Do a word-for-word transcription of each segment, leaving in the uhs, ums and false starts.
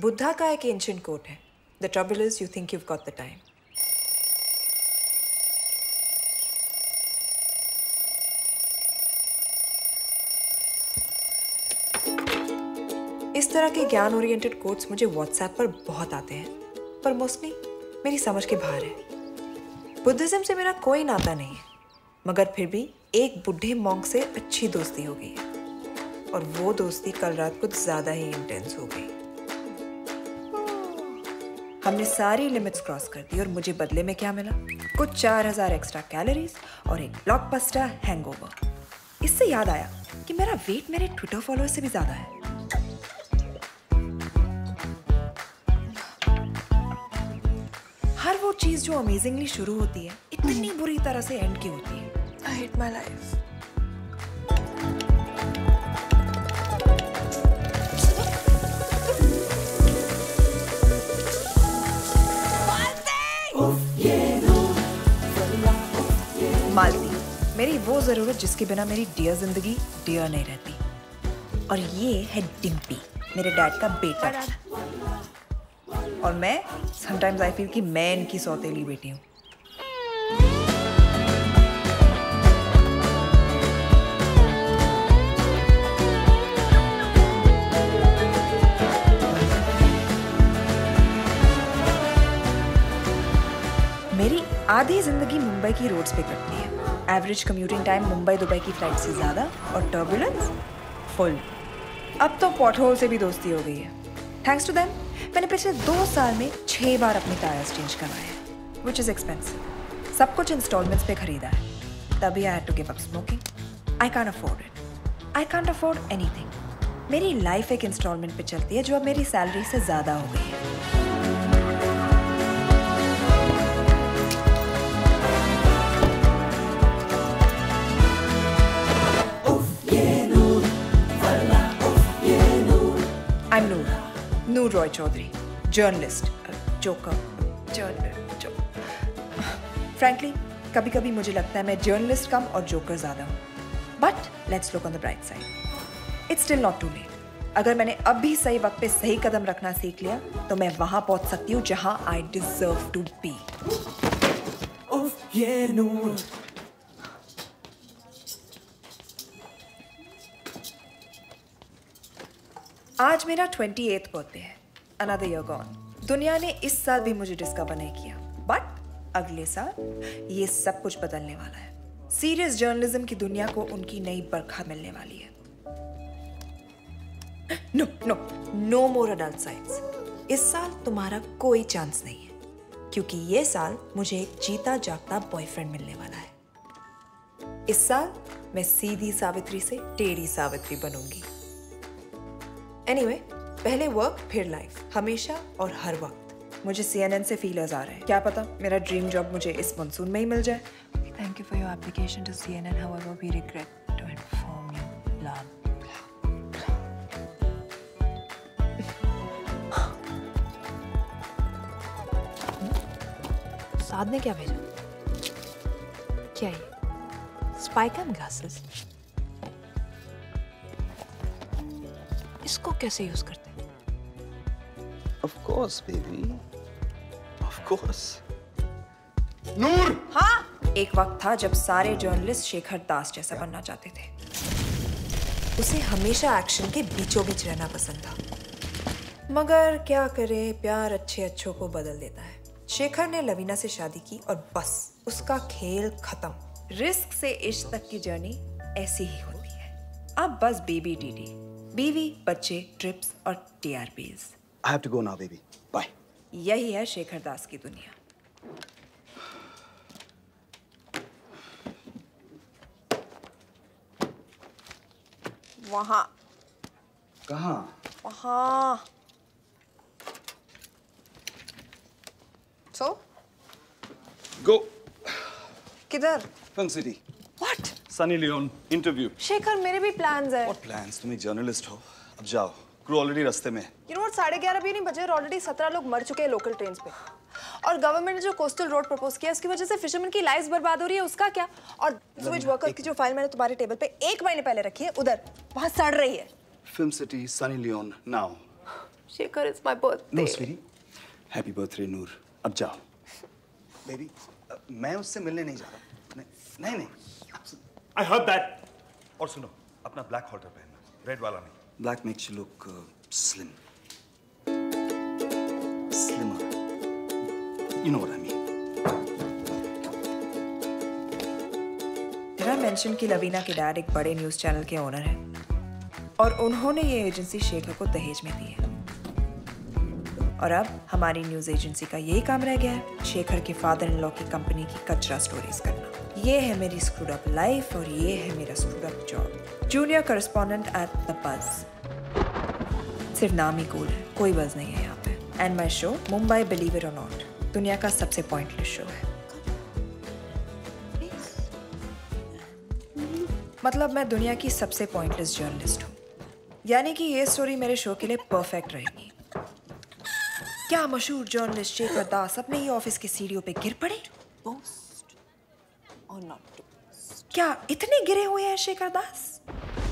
बुद्धा का एक ancient quote है, the trouble is you think you've got the time. इस तरह के ज्ञान ओरिएंटेड कोट्स मुझे व्हाट्सएप पर बहुत आते हैं, पर मोस्टली मेरी समझ के बाहर है। बुद्धिज्म से मेरा कोई नाता नहीं है, मगर फिर भी एक बुढ़े मॉन्क से अच्छी दोस्ती हो गई है, और वो दोस्ती कल रात कुछ ज्यादा ही इंटेंस हो गई। हमने सारी लिमिट्स क्रॉस कर दी और मुझे बदले में क्या मिला? कुछ चार हजार एक्स्ट्रा कैलोरीज और एक ब्लॉकबस्टर हैंगओवर। इससे याद आया कि मेरा वेट मेरे ट्विटर फॉलोअर से भी ज्यादा है। हर वो चीज जो अमेजिंगली शुरू होती है इतनी बुरी तरह से एंड की होती है। I hate my life. मालती, मेरी वो जरूरत जिसके बिना मेरी डियर जिंदगी डियर नहीं रहती। और ये है डिम्पी, मेरे डैड का बेटा। और मैं समटाइम्स आई फील कि मैं इनकी सौतेली बेटी हूँ। मेरी आधी जिंदगी मुंबई की रोड्स पे कटती है। Average commuting time Mumbai Dubai की फ्लाइट से ज्यादा, और टर्बुलेंस फुल। अब तो पॉटहोल से भी दोस्ती हो गई है। थैंक्स टू देम मैंने पिछले दो साल में छह बार अपने टायर्स चेंज करवाए हैं, विच इज एक्सपेंसिव। सब कुछ इंस्टॉलमेंट्स पे खरीदा है, तभी I had to give up smoking. I can't afford it. I can't afford anything. मेरी लाइफ एक इंस्टॉलमेंट पे चलती है जो अब मेरी सैलरी से ज्यादा हो गई है। I'm Noor, Noor Roy Chaudhary, journalist, uh, joker, journalist, jo Frankly, कभी-कभी मुझे लगता है मैं journalist कम और joker ज़्यादा हूँ. But let's look on the bright side. It's still not too late. अगर मैंने अब भी सही वक्त पे सही कदम रखना सीख लिया, तो मैं वहाँ पहुँच सकती हूँ जहाँ I deserve to be. उफ ये नूर. आज मेरा अट्ठाईसवां बर्थडे है। Another year gone. दुनिया ने इस साल भी मुझे डिस्कवर नहीं किया, बट अगले साल ये सब कुछ बदलने वाला है। सीरियस जर्नलिज्म की दुनिया को उनकी नई बरखा मिलने वाली है। No no no more adult sites. इस साल तुम्हारा कोई चांस नहीं है, क्योंकि ये साल मुझे एक जीता जागता बॉयफ्रेंड मिलने वाला है। इस साल मैं सीधी सावित्री से टेढ़ी सावित्री बनूंगी। एनीवे anyway, पहले वर्क फिर लाइफ, हमेशा और हर वक्त। मुझे सी एन एन से फीलर्स आ रहे हैं। क्या पता मेरा ड्रीम जॉब मुझे इस मानसून में ही मिल जाए। Thank you for your application to C N N, however we regret to inform you. Blah Saad ने क्या भेजा? क्या ये स्पाई कैम ग्लासेस? इसको कैसे यूज करते हैं? Of course, baby. Of course. नूर! हाँ, एक वक्त था जब सारे जर्नलिस्ट शेखर दास जैसा बनना चाहते थे। उसे हमेशा एक्शन के बीचों बीच रहना पसंद था। मगर क्या करे, प्यार अच्छे अच्छों को बदल देता है। शेखर ने लवीना से शादी की और बस उसका खेल खत्म। रिस्क से इश्क तक की जर्नी ऐसी ही होती है। अब बस बेबी डीडी, बीवी, बच्चे, ट्रिप्स और T R Ps. I have to go now, baby. Bye. यही है शेखर दास की दुनिया। वहाँ। कहाँ? वहाँ। So? Go. किधर? Film City. What? Sunny Leone interview. Shekhar मेरे भी plans है। What plans? तुम एक जर्नलिस्ट हो। अब जाओ। क्रू ऑलरेडी रास्ते में। You know what? साढ़े ग्यारह भी नहीं बजे और ऑलरेडी सत्रह लोग मर चुके हैं लोकल ट्रेन्स पे। और गवर्नमेंट ने जो कोस्टल रोड प्रपोज किया उसकी वजह से फिशरमैन की लाइव्स बर्बाद हो रही है, उसका क्या? और स्विच वर्कर्स की जो फाइल मैंने तुम्हारे टेबल पे एक महीने पहले रखी है, उधर वहाँ सड़ रही है। Film city, Sunny Leone, now. Shekhar, it's my birthday. No, sweetie. Happy birthday, Noor. अब जाओ. Baby, मैं उससे मिलने नहीं जा रहा. नहीं, नहीं, नहीं. I heard that. और सुनो, अपना black halter पहनना. Red वाला नहीं. Black makes you look uh, slim. Slimmer. You know what I mean. Did I mention कि लवीना के डैड एक बड़े न्यूज़ चैनल के ओनर हैं और उन्होंने ये एजेंसी शेखर को दहेज में दी है और अब हमारी न्यूज़ एजेंसी का यही काम रह गया है शेखर के फादर इन लॉ की कंपनी की कचरा स्टोरीज करना। ये है मेरी स्क्रूड अप लाइफ और ये है मेरा screwed up job. Junior correspondent at the Buzz. सिर्फ नाम ही कूल है, कोई बज़ नहीं है यहाँ पे। And my show Mumbai believe it और नॉट दुनिया का सबसे पॉइंटलेस शो है। मतलब मैं दुनिया की सबसे पॉइंटलेस जर्नलिस्ट हूँ, यानी कि ये स्टोरी मेरे शो के लिए परफेक्ट रहेगी। क्या मशहूर जर्नलिस्ट शेखर दास अपने ही ऑफिस की सीढ़ियों पे गिर पड़े? Boast or not to boast? क्या इतने गिरे हुए हैं शेखर दास?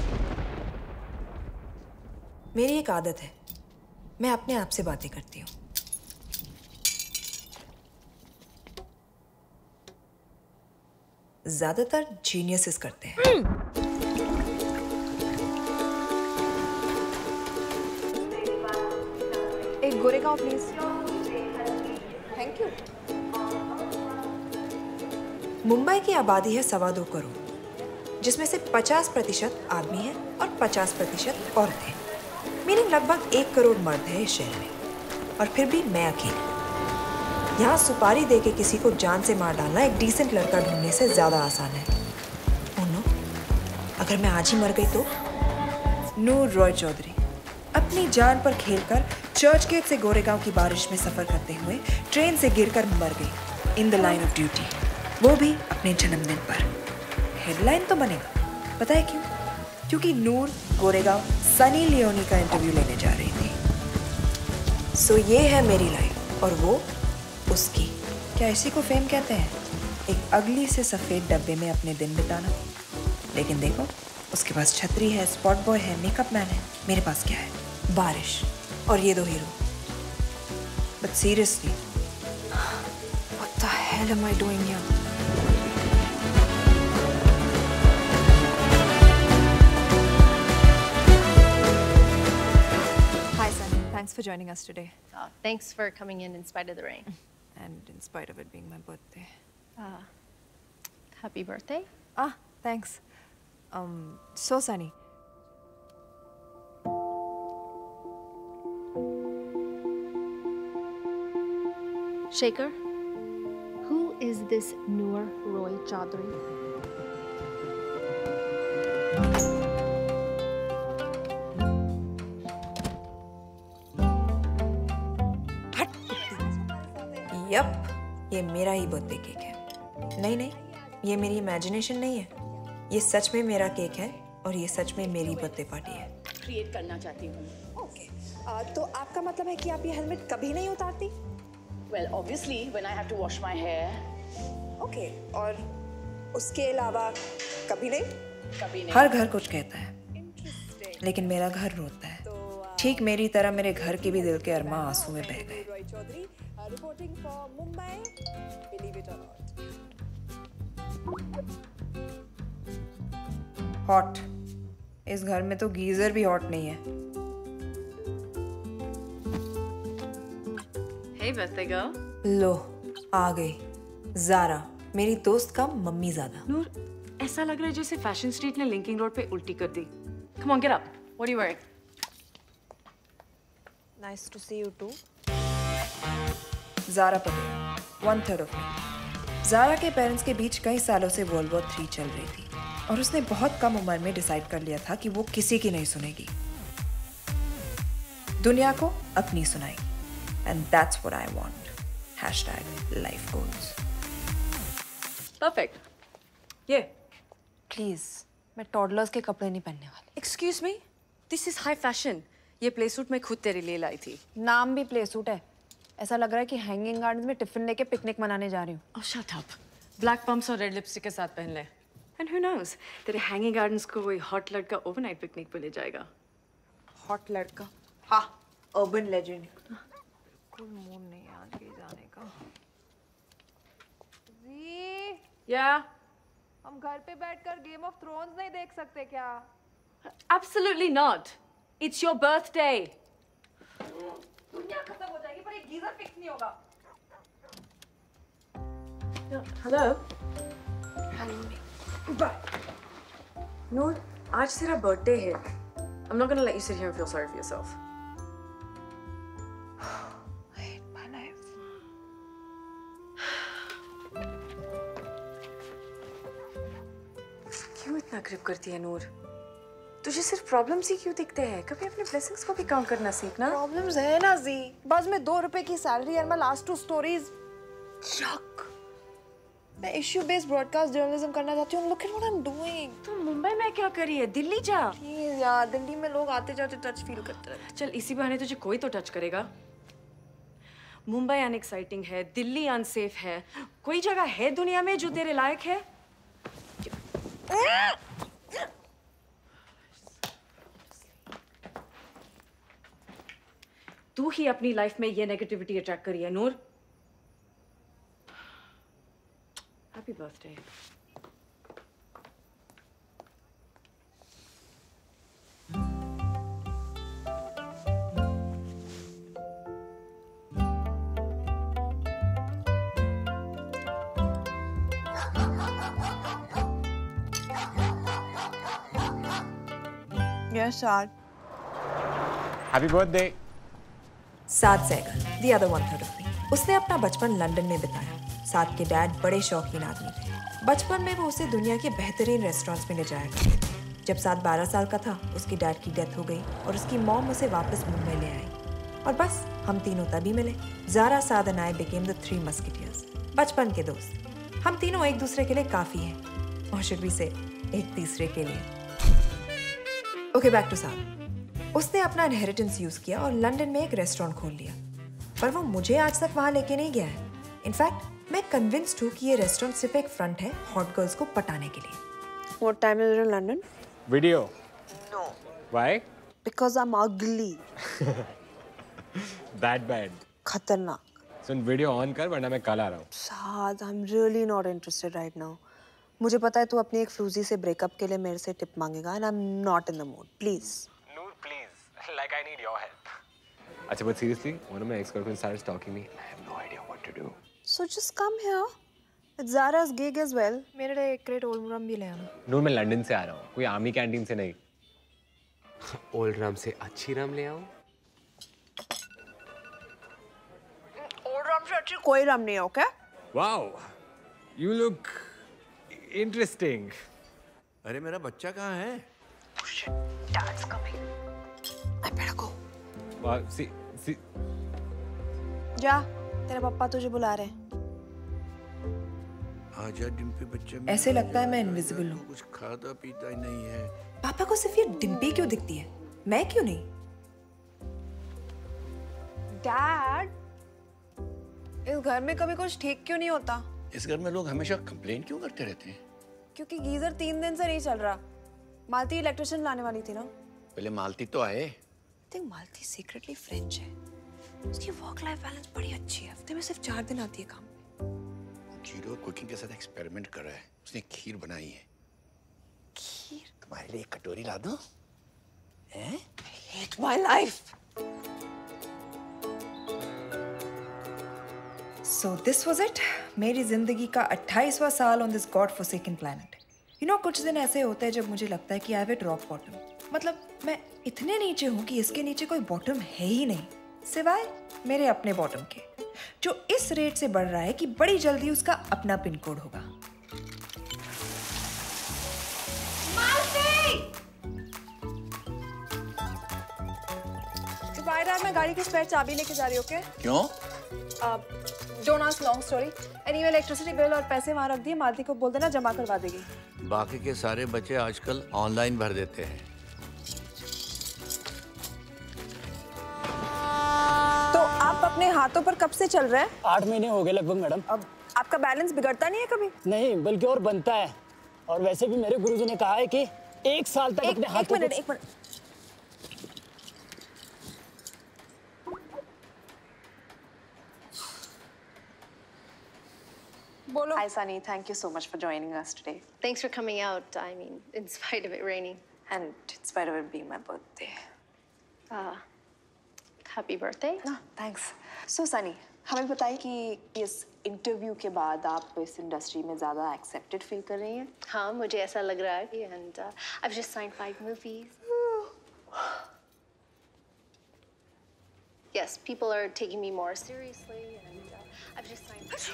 मेरी एक आदत है, मैं अपने आप से बातें करती हूँ। ज्यादातर जीनियसेस करते हैं। एक Goregaon please. Thank you. Mumbai की आबादी है सवा दो करोड़, जिसमें से पचास प्रतिशत आदमी है और पचास प्रतिशत औरतें। मीनिंग लगभग एक करोड़ मर्द है इस शहर में, और फिर भी मैं अकेली। यहाँ सुपारी दे के किसी को जान से मार डालना एक डिसेंट लड़का ढूंढने से ज्यादा आसान है। ओह नो, अगर मैं आज ही मर गई तो? नूर रॉय चौधरी अपनी जान पर खेलकर चर्च गेट से गोरेगांव की बारिश में सफर करते हुए ट्रेन से गिरकर मर गई in the line of duty, वो भी अपने जन्मदिन पर। हेडलाइन तो बनेगा, पता है क्यों? क्योंकि नूर गोरेगांव सनी लियोनी का इंटरव्यू लेने जा रही थी। सो so, ये है मेरी लाइफ और वो उसकी। क्या इसी को फेम कहते हैं? एक अगली से सफेद डब्बे में अपने दिन बिताना। लेकिन देखो, उसके पास छतरी है, स्पॉट बॉय है, मेकअप मैन है। मेरे पास क्या है? बारिश और ये दो hero. But seriously, what the hell am I doing here? Hi Sunny, thanks for joining us today. Oh, thanks for coming in in spite of the rain. And in spite of it being my birthday. Uh, happy birthday. Ah, thanks. Um, so Sunny. Shaker, who is this Noor Roy Chaudhary? Yup, ये मेरा ही birthday cake है। नहीं नहीं, ये मेरी imagination नहीं है, ये सच में मेरा केक है और ये सच में मेरी बर्थडे पार्टी है। क्रिएट करना चाहती हूँ। ओके, तो आपका मतलब है कि आप ये हेलमेट कभी नहीं उतारती? Well, obviously, when I have to wash my hair. Okay, और उसके अलावा कभी नहीं? कभी नहीं। हर घर कुछ कहता है, लेकिन मेरा घर रोता है। ठीक मेरी तरह मेरे घर के भी दिल के अरमां आंसू में बह गए। Roy Chaudhary, reporting for Mumbai, believe it और नॉट। हॉट। इस घर में तो गीजर भी हॉट नहीं है। Hey birthday girl. लो, आ गई ज़ारा, मेरी दोस्त का मम्मी ज़्यादा। नूर, ऐसा लग रहा है जैसे फैशन स्ट्रीट ने लिंकिंग रोड पे उल्टी कर दी। Come on, get up. What are you wearing? Nice to see you too. Zara Patel, one third of me. Zara के पेरेंट्स के बीच कई सालों से वर्ल्ड वॉर थ्री चल रही थी और उसने बहुत कम उम्र में डिसाइड कर लिया था कि वो किसी की नहीं सुनेगी, दुनिया को अपनी सुनाएगी। And that's what I want. Hashtag life goals. Perfect. Yeah. Please, मैं टॉडलर्स के कपड़े नहीं पहनने वाली। Excuse me. This is high fashion. ये प्ले सूट मैं खुद तेरे लिए लाई थी। नाम भी प्ले सूट है। ऐसा लग रहा है कि हैंगिंग गार्डन में टिफिन लेके पिकनिक मनाने जा रही हूँ। Oh shut up. Black pumps और रेड लिपस्टिक के साथ पहन ले। And who knows? तेरे हैंगिंग गार्डन्स को कोई हॉट लड़का ओवरनाइट पिकनिक पे ले जाएगा। हॉट लड़का? हाँ, अर्बन लेजेंड। बिल्कुल मूड नहीं है आज कहीं जाने का। जी, Yeah. हम घर पे बैठकर गेम ऑफ थ्रोन्स नहीं देख सकते क्या? Absolutely not. It's your birthday. दुनिया खत्म हो जाएगी पर ये गीजर फिक्स नहीं होगा। Hello. नूर, आज तेरा बर्थडे है। I'm not gonna let you sit here and feel sorry for yourself. I hate my life. क्यों इतना ग्रिप करती है नूर? तुझे सिर्फ प्रॉब्लम्स ही क्यों दिखते हैं? कभी अपने ब्लेसिंग्स को भी काउंट करना सीखना। प्रॉब्लम्स है ना जी, बस में दो रुपए की सैलरी और मैं लास्ट टू स्टोरीज चक। मैं इश्यू बेस्ड ब्रॉडकास्ट जर्नलिज्म करना चाहती हूँ। Look at what I am doing. तो मुंबई में क्या करी है? दिल्ली जा। प्लीज यार, दिल्ली में लोग आते जाते टच फील करते रहते हैं। चल इसी बहाने तुझे कोई तो टच करेगा। मुंबई अनएक्साइटिंग है, दिल्ली अनसेफ है। कोई जगह है दुनिया में जो तेरे लायक है? तू ही अपनी लाइफ में ये नेगेटिविटी अट्रैक्ट करी है Noor. Happy birthday. Yes sir. Happy birthday. Saad Sehgal, the other one third of me. उसने अपना बचपन लंदन में बिताया। साद के डैड बड़े शौकीन आदमी थे। बचपन में वो उसे दुनिया के बेहतरीन रेस्टोरेंट्स में ले जाया करते थे। जब साद बारह साल का था, उसके डैड की डेथ हो गई और उसकी मॉम उसे वापस मुंबई ले आई। और बस हम तीनों तभी मिले। Zara, Saad and I became the three musketeers. बचपन के दोस्त। हम तीनों एक दूसरे के लिए काफ़ी हैं। और शुड भी से एक तीसरे के लिए। Okay, back to Saad. उसने अपना इनहेरिटेंस यूज किया और लंदन में एक रेस्टोरेंट खोल लिया। पर वो मुझे आज तक वहां लेके नहीं गया है। इनफैक्ट मैं कन्विंस्ड हूँ कि ये रेस्टोरेंट सिर्फ एक फ्रंट है हॉट गर्ल्स को पटाने के लिए। What time is it in London? Video. No. Why? Because I'm ugly. That bad. खतरनाक। सुन, वीडियो ऑन कर वरना मैं कल आ रहा हूँ। साद, I'm really not interested right now. मुझे पता है तू अपनी एक फ्लूजी से ब्रेकअप के लिए मेरे से टिप मांगेगा and I'm not in the mood. Please. Noor, please. Like I need your help. अच्छा, but seriously, one of my ex-girlfriends started stalking me. I have no idea what to do. So just come here. It's Zara's gig as well. मेरे लिए एक crate old rum भी ले आना। नूर, मैं London से आ रहा हूँ, कोई आर्मी कैंटीन से नहीं। ओल्ड रम से अच्छी रम ले आऊँ? ओल्ड रम से अच्छी कोई रम नहीं है, okay? Wow, you look interesting. अरे मेरा बच्चा कहाँ है? Dad's coming. I better go. Wow, see, see. जा, तेरे पापा तुझे बुला रहे हैं। आजा डिम्पी बच्चे। ऐसे लगता है मैं इनविजिबल हूँ। कुछ खाता पीता ही नहीं है। पापा को सिर्फ ये डिम्पी क्यों दिखती है, मैं क्यों नहीं? डैड, इस घर में कभी कुछ ठीक क्यों नहीं होता? इस घर में लोग हमेशा कंप्लेन क्यों करते रहते हैं? क्योंकि गीजर तीन दिन से नहीं चल रहा। मालती इलेक्ट्रिशियन लाने वाली थी ना? पहले मालती तो आए। I think Malti secretly French है। उसकी वर्क लाइफ बैलेंस बड़ी अच्छी है। हफ्ते में सिर्फ चार दिन आती है काम पे। जीरो कुकिंग के साथ एक्सपेरिमेंट कर रहा है। उसने खीर बनाई है। खीर? तुम्हारे लिए एक कटोरी ला दूं? हैं? I hate my life. So this was it. मेरी जिंदगी का अट्ठाईसवां साल on this God forsaken planet. You know, कुछ दिन ऐसे होते हैं जब मुझे लगता है कि I have hit rock bottom. मतलब मैं इतने नीचे हूँ कि इसके नीचे कोई बॉटम है ही नहीं, सिवाय मेरे अपने बॉटम के, जो इस रेट से बढ़ रहा है कि बड़ी जल्दी उसका अपना पिन कोड होगा। बाहर मैं गाड़ी की स्पेयर चाबी लेके जा रही हूँ, ओके? क्यों? Don't ask long story. Anyway, electricity bill और पैसे वहाँ रख दिए। मालती को बोल देना जमा करवा देगी। बाकी के सारे बच्चे आजकल ऑनलाइन भर देते हैं। तो आप अपने हाथों पर कब से चल रहे हैं? आठ महीने हो गए लगभग मैडम। अब आपका बैलेंस बिगड़ता नहीं है कभी? नहीं, बल्कि और बनता है। और वैसे भी मेरे गुरुजी ने कहा है कि एक साल तक एक, अपने हाथों एक मिनट, एक मिनट। बोलो। Hi Sunny, thank you so much for joining us today. Thanks for coming out. I mean, in spite of it raining. And in spite of it being my birthday. Uh, happy birthday. No, thanks. So Sunny, हमें बताइए कि इस interview के बाद आप इस industry में ज़्यादा एक्सेप्टेड फील कर रही हैं? हाँ, मुझे ऐसा लग रहा है and uh, I've just signed five movies. Yes, people are taking me more seriously and uh, I've just signed.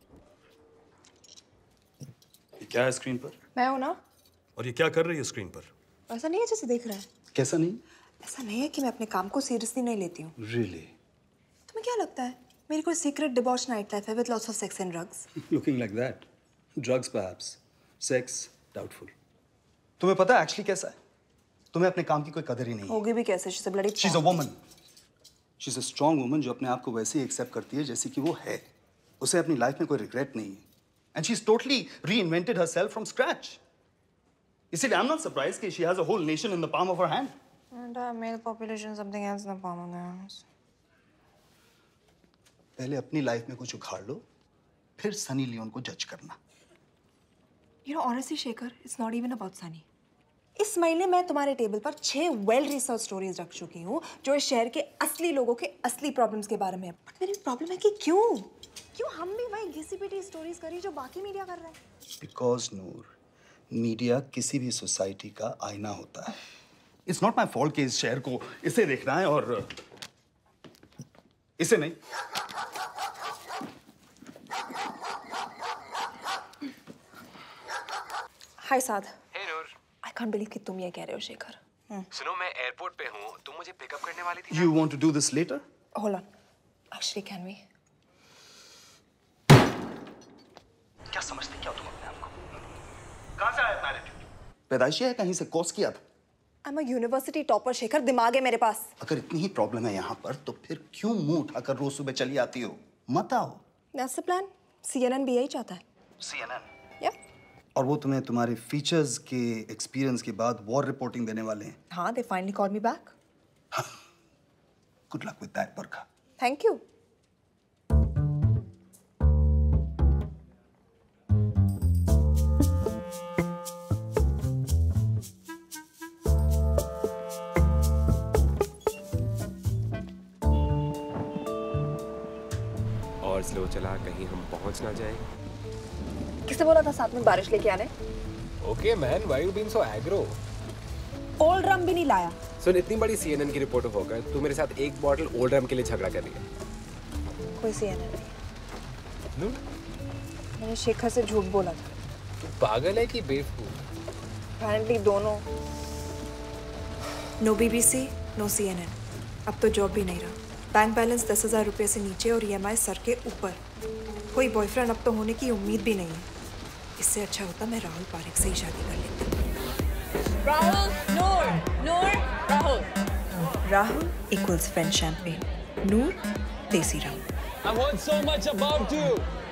ये क्या है स्क्रीन पर? मैं हूँ ना। और ये क्या कर रही है स्क्रीन पर? ऐसा नहीं है जैसे देख रहा है। कैसा नहीं? ऐसा नहीं है कि मैं अपने काम को सीरियसली नहीं लेती हूँ। Really? तुम्हें क्या लगता है मेरी कोई सीक्रेट डिबॉश नाइट लाइफ है with lots of sex and drugs? Looking like that. Drugs perhaps. Sex doubtful. तुम्हें पता है एक्चुअली कैसा है? तुम्हें अपने काम की कोई कदर ही नहीं है। होगी भी कैसे? She's a bloody She's a woman. She's a strong woman जो अपने आप को वैसे ही एक्सेप्ट करती है जैसी कि वो है। उसे अपनी लाइफ में कोई रिग्रेट नहीं है। And she's totally reinvented herself from scratch. इसीलिए I'm not surprised कि she has a whole nation in the palm of her hand. And uh, male population something else in the palm of their hands. पहले अपनी life में कुछ उखाड़ लो, फिर Sunny Leone को जज करना। You know, honestly, Shekhar, it's not even about Sunny. इस महीने मैं तुम्हारे टेबल पर छह वेल रिसर्च स्टोरीज रख चुकी हूँ जो इस शहर के असली लोगों के असली प्रॉब्लम्स के बारे में है। बट मेरी प्रॉब्लम है कि क्यों क्यों हम भी वही घिसी पिटी स्टोरीज करी जो बाकी मीडिया कर रहा है। बिकॉज नूर, मीडिया किसी भी सोसाइटी का आईना होता है। इट्स नॉट माई फॉल्ट कि इस शहर को इसे देखना है और इसे नहीं। हाय साद। हे नूर। आई कांट बिलीव कि तुम ये कह रहे हो शेखर। सुनो, मैं एयरपोर्ट पे हूँ, तुम मुझे पिकअप करने वाली थी। You want to do this later? Hold on. Actually, can we? क्या समझते क्या तुम अपने आप को? कहाँ से आया इतना एटीट्यूड? पैदाइशी है कहीं से कोर्स किया था? I'm a university topper Shekhar, दिमाग है मेरे पास। अगर इतनी ही प्रॉब्लम है यहाँ पर तो फिर क्यों मुंह उठाकर रोज सुबह चली आती हो? मत आओ। That's the plan. C N N भी यही चाहता है। C N N? Yeah. और वो तुम्हें तुम्हारे फीचर्स के एक्सपीरियंस के बाद वॉर रिपोर्टिंग देने वाले हैं। हाँ, they finally called me back. Good luck with that, Barkha. Thank you. और स्लो चला, कहीं हम पहुंच ना जाए। किसने बोला था साथ में बारिश लेके आने? Okay man, why you being so aggro? Old rum भी नहीं लाया। सुन, इतनी बड़ी C N N की रिपोर्टर होकर तू मेरे साथ एक बॉटल ओल्ड रम के लिए झगड़ा कर रही है। कोई C N N नहीं। नूर, मैंने शेखर से झूठ बोला था। तू पागल है कि बेवकूफ? Apparently दोनों। No B B C, no C N N. अब तो जॉब भी नहीं रहा। बैंक बैलेंस दस हजार रुपये से नीचे और E M I सर के ऊपर। कोई बॉयफ्रेंड अब तो होने की उम्मीद भी नहीं है। इससे अच्छा होता मैं राहुल पारेख से ही शादी कर लेती। राहुल, नूर, नूर, Rahul. Rahul equals French champagne. Noor, desi rum. I've heard so much about you.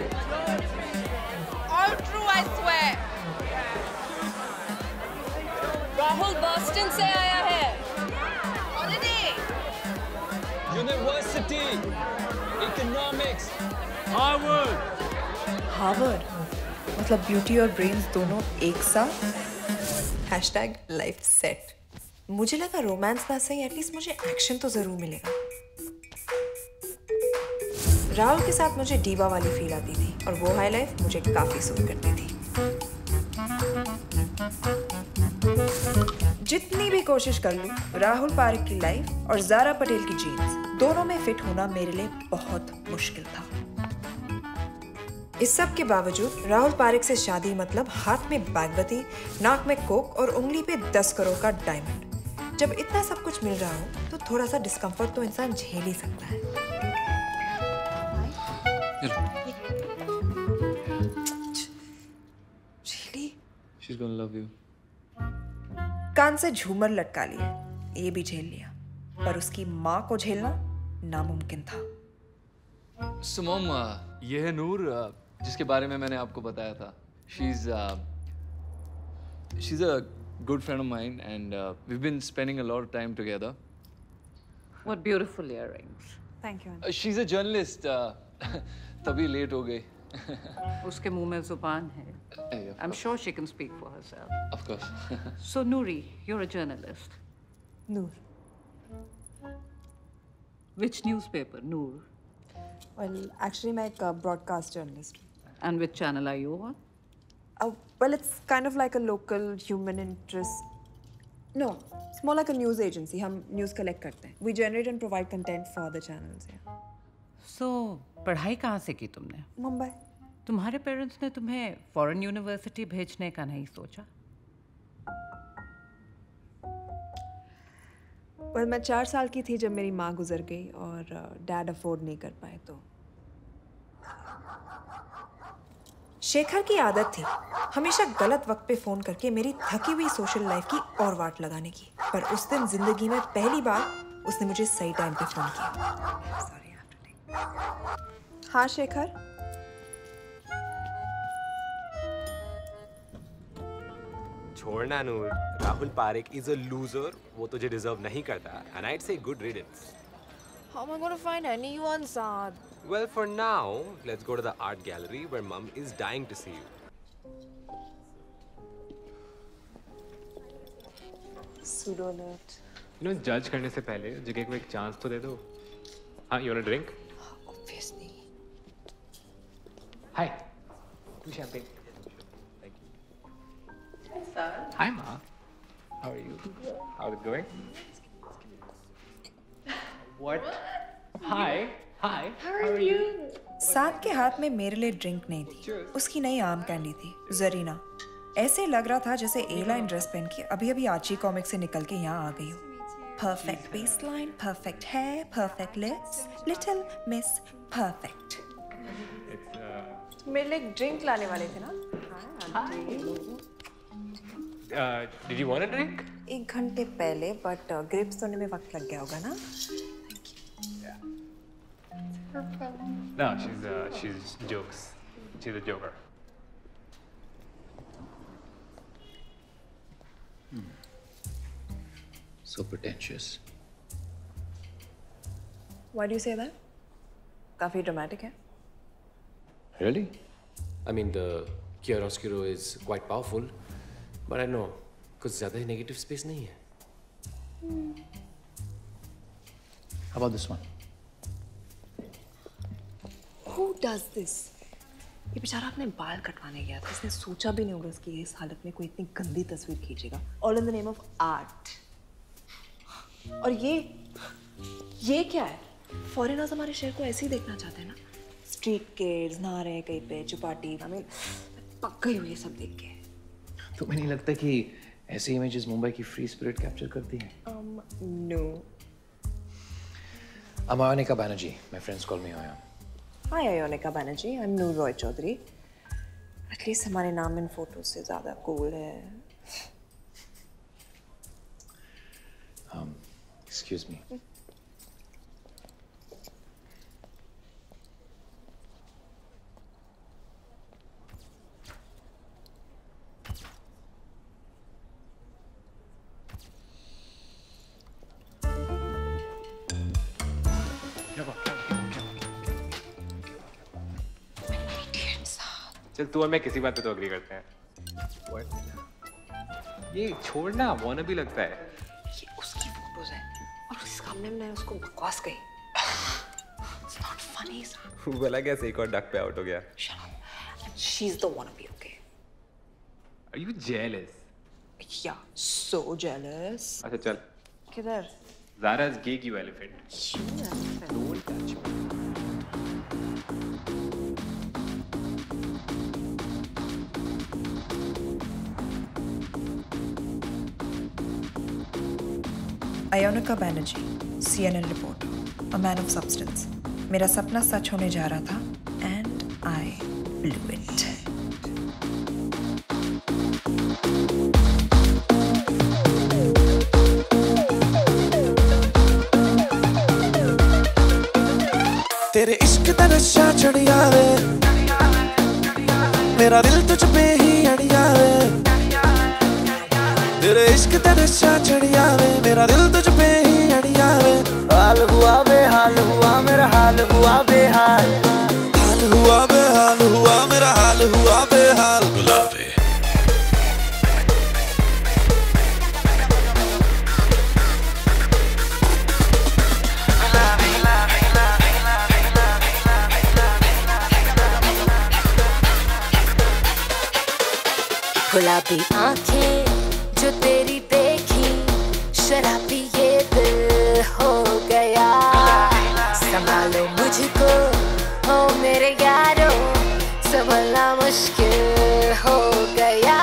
All true, I swear. Rahul Boston से आया है। Holiday. University, economics, Harvard. Harvard मतलब ब्यूटी और ब्रेन्स दोनों एक साथ। Hashtag life set. मुझे लगा रोमांस ना सही, एटलीस्ट मुझे एक्शन तो जरूर मिलेगा। राहुल के साथ मुझे डीवा वाली फील आती थी और वो हाई लाइफ मुझे काफी सूट करती थी। जितनी भी कोशिश कर लूं, राहुल पारेख की लाइफ और ज़ारा पटेल की जीन्स दोनों में फिट होना मेरे लिए बहुत मुश्किल था। इस सब के बावजूद राहुल पारेख से शादी मतलब हाथ में बागवती, नाक में कोक और उंगली पे दस करोड़ का डायमंड। जब इतना सब कुछ मिल रहा हो तो थोड़ा सा डिस्कम्फर्ट तो इंसान झेल ही सकता है। Really? She's gonna love you. कान से झूमर लटका लिए, ये भी झेल लिया, पर उसकी माँ को झेलना नामुमकिन था। So mom, uh, ये है नूर, uh, जिसके बारे में मैंने आपको बताया था। She's uh, she's a good friend of mine, and uh, we've been spending a lot of time together. What beautiful earrings. Thank you. Uh, she's a journalist. Uh, तभी लेट हो गई. उसके मुंह में जुबान है. I'm sure she can speak for herself. Of course. So Noori, you're a journalist. Noor. Which newspaper, Noor? Well, actually, I'm a broadcast journalist. And which channel are you on? Uh, well, it's kind of like a local human interest. No, it's more like a news agency. हम news collect करते हैं. We generate and provide content for the channels. Yeah. So, पढ़ाई कहाँ से की तुमने? मुंबई. तुम्हारे parents ने तुम्हें फॉरेन यूनिवर्सिटी भेजने का नहीं सोचा? well, मैं चार साल की थी जब मेरी माँ गुजर गई और डैड अफोर्ड नहीं कर पाए तो. शेखर की आदत थी हमेशा गलत वक्त पे फोन करके मेरी थकी हुई सोशल लाइफ की और वाट लगाने की, पर उस दिन जिंदगी में पहली बार उसने मुझे सही टाइम पे फोन किया. हाँ शेखर. छोड़ना नूर, Rahul Parekh is a loser. वो तुझे डिजर्व नहीं करता. And I'd say good riddance. How am I going to find anyone, Saad? Well, for now, let's go to the art gallery where Mum is dying to see you. Pseudo alert. You know, judge करने से पहले जगह को एक chance तो दे दो. हाँ, you want a drink? Obviously. Hi. Two champagne. Thank you. Hi, Saad. Hi, Ma. How are you? How's it going? What? Hi. Hi. How are you? साद के हाथ में मेरे लिए ड्रिंक नहीं थी, उसकी नई आम कैंडी थी, जरीना. ऐसे लग रहा था जैसे ए लाइन ड्रेस पहन के अभी अभी आची कॉमिक से निकल के यहाँ आ गई हो. Perfect waistline, perfect hair, perfect lips, little miss perfect. मेरे लिए एक ड्रिंक लाने वाले थे ना? Did you want a drink? एक घंटे पहले, बट ग्रेप्स होने में वक्त लग गया होगा ना? No, she's uh, she's jokes. She's a joker. Hmm. So pretentious. Why do you say that? काफी dramatic है. Really? I mean, the chiaroscuro is quite powerful, but I know, because ज़्यादा ही negative space नहीं है. Hmm. How about this one? Who does this? ये बेचारा अपने बाल कटवाने गया था. इसने सोचा भी नहीं होगा कि इस हालत में कोई इतनी गंदी तस्वीर खींचेगा. All in the name of art. और ये ये क्या है? फॉरेनर्स हमारे शहर को ऐसे ही देखना चाहते हैं ना. स्ट्रीट किड्स नहा रहे हैं कहीं पे, चुपाटी. I mean, पक गई हुई है सब देख के. तुम्हें नहीं लगता कि ऐसे इमेजेस मुंबई की फ्री स्पिरिट कैप्चर करती हैं? Um, no. I'm Ayonika Banerjee. My friends call me Ayan. Hi, Ayonika Banerjee. I'm Noor Roy Chaudhary. At least हमारे नाम इन फोटो से ज़्यादा cool है. Um, excuse me. चल तू और मैं किसी बात पे तो अग्री करते हैं. What? ये छोड़ना वाना भी लगता है. ये उसकी फोटोज है और उस सामने मैंने उसको बकवास कही. It's not funny, sir. बोला कैसे एक और डक पे आउट हो गया. Shut up. And she's the wannabe, okay? Are you jealous? Yeah, so jealous. अच्छा चल. किधर? Zara's gig, you elephant. You elephant. Don't touch me. Ayonika Banerjee, C N N reporter, a man of substance. मेरा सपना सच होने जा रहा था, and I blew it. तेरे इश्क दा नशा चढ़िया वे, मेरा दिल तुझ पे ही अड़िया वे. तेरे इश्क दा नशा चढ़िया वे, मेरा दिल तुझ पे ही अड़िया वे. हाल हुआ बेहाल हुआ मेरा हाल हुआ बेहाल, हाल हुआ बेहाल हुआ मेरा हाल हुआ बेहाल गुलाबी गुलाबी आंखें जो तेरी देखी शराबी ये दिल हो गया संभालो मुझको ओ मेरे यारो संभलना मुश्किल हो गया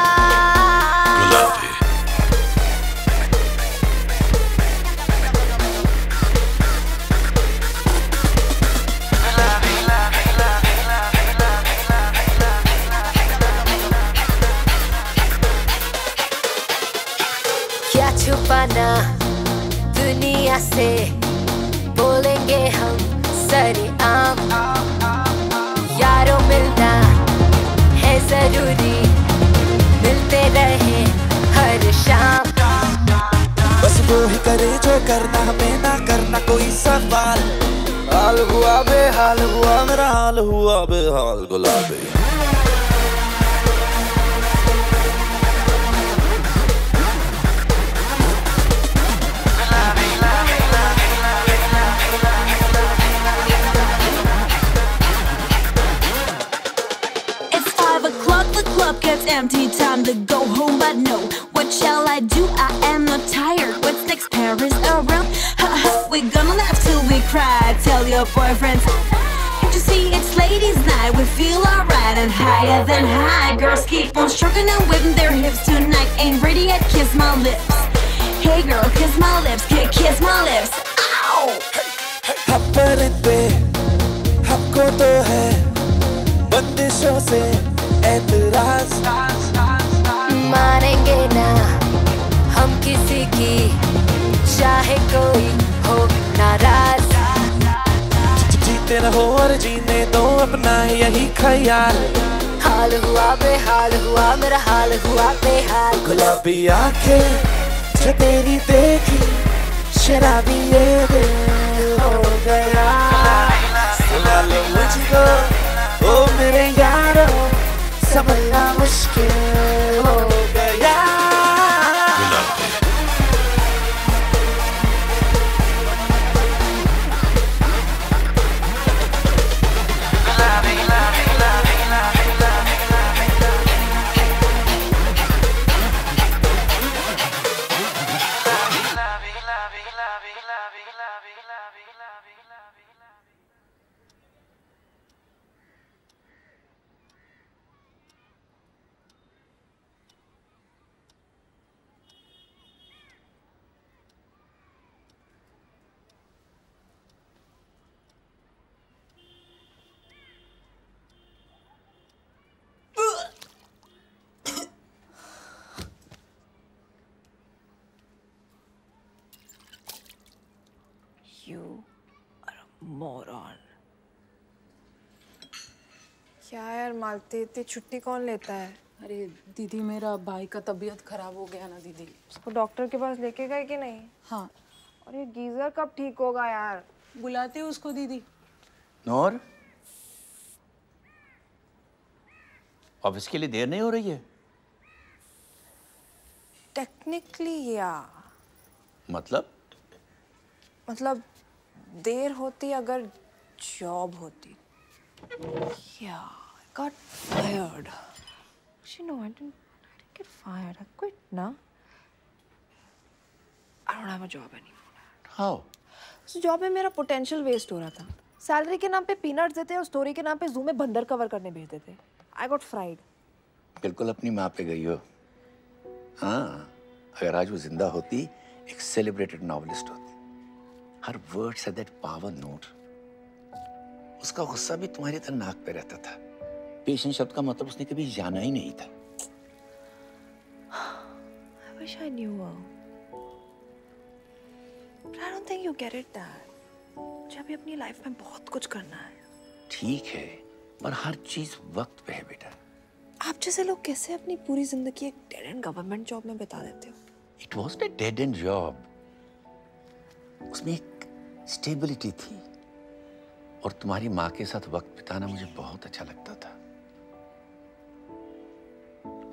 क्या छुपाना दुनिया से बोलेंगे हम सरेआम यारों मिलना है जरूरी मिलते रहे हर शाम बस वो ही करे जो करना हमें ना करना कोई सवाल हाल हुआ बेहाल हुआ मेरा हाल हुआ बेहाल गुलाबी Gets empty, time to go home, but no, what shall I do? I am not tired. What's next? Paris around? Ha ha, we're gonna laugh till we cry. Tell your boyfriends. Can't you see it's ladies' night? We feel alright and higher than high. Girls keep on stroking and whipping their hips tonight. Ain't ready yet? Kiss my lips. Hey girl, kiss my lips. Kiss my lips. Ow! हपरे पे हमको तो है बंदिशों से ऐतराज मानेंगे ना हम किसी की चाहे कोई हो नाराज जीते रहो और जीने दो अपना यही ख्याल हाल हुआ बेहाल हुआ मेरा हाल हुआ बेहाल गुलाबी आंखें जो तेरी देखी शराबी ये दिल हो गया सुना लो मुझको ओ मेरे यारो संभलना मुश्किल हो गया You are a moron. क्या यार मालती इतनी छुट्टी कौन लेता है? अरे दीदी मेरा भाई का तबीयत खराब हो गया ना दीदी। उसको डॉक्टर के पास लेके गए कि नहीं? हाँ। और ये गीजर कब ठीक होगा यार? बुलाते हो उसको दीदी। नूर, ऑफिस के लिए देर नहीं हो रही है? टेक्निकली या मतलब? मतलब देर होती अगर जॉब होती। Yeah, I got fired. Actually, no, I didn't. I didn't get fired. I quit now. I don't have a job anymore. How? उस जॉब में मेरा पोटेंशियल वेस्ट हो रहा था। सैलरी के नाम पे पीनट्स देते और स्टोरी के नाम पे जू में बंदर कवर करने भेज देते। I got fried. बिल्कुल अपनी माँ पे गई हो। हाँ, अगर आज वो जिंदा होती, एक सेलिब्रेटेड नॉवेलिस्ट होती। हर वर्ड से दैट पावर नोट। उसका गुस्सा भी तुम्हारी तरह नाक पे रहता था। पेशेंट शब्द का मतलब उसने कभी जाना ही नहीं था। I wish I knew her. But I don't think you get it, Dad. मुझे अभी अपनी लाइफ में बहुत कुछ करना है। ठीक है, पर हर चीज वक्त पे है बेटा। आप जैसे लोग कैसे अपनी पूरी जिंदगी एक डेड एंड गवर्नमेंट जॉब में बिता देते हो? It wasn't a dead end job. उसमें एक स्टेबिलिटी थी और तुम्हारी माँ के साथ वक्त बिताना मुझे बहुत अच्छा लगता था।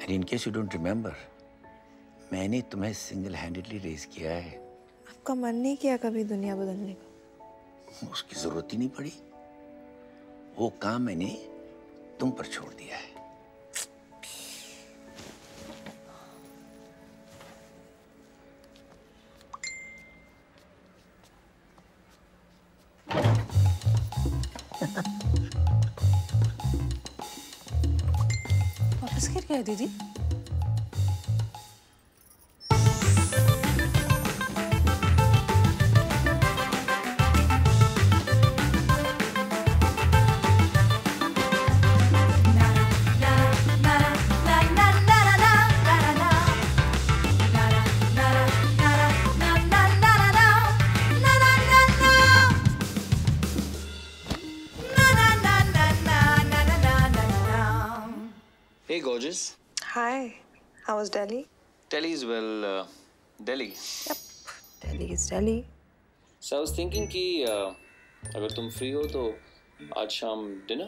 And in case you don't remember, मैंने तुम्हें सिंगल हैंडेडली रेज किया है। आपका मन नहीं किया कभी दुनिया बदलने का? उसकी जरूरत ही नहीं पड़ी। वो काम मैंने तुम पर छोड़ दिया है। वापस गिर गया दीदी? Hey, gorgeous. Hi. How was Delhi? Delhi is well, uh, Delhi. Yep. Delhi is Delhi. So I was thinking कि uh, अगर तुम free हो तो आज शाम dinner?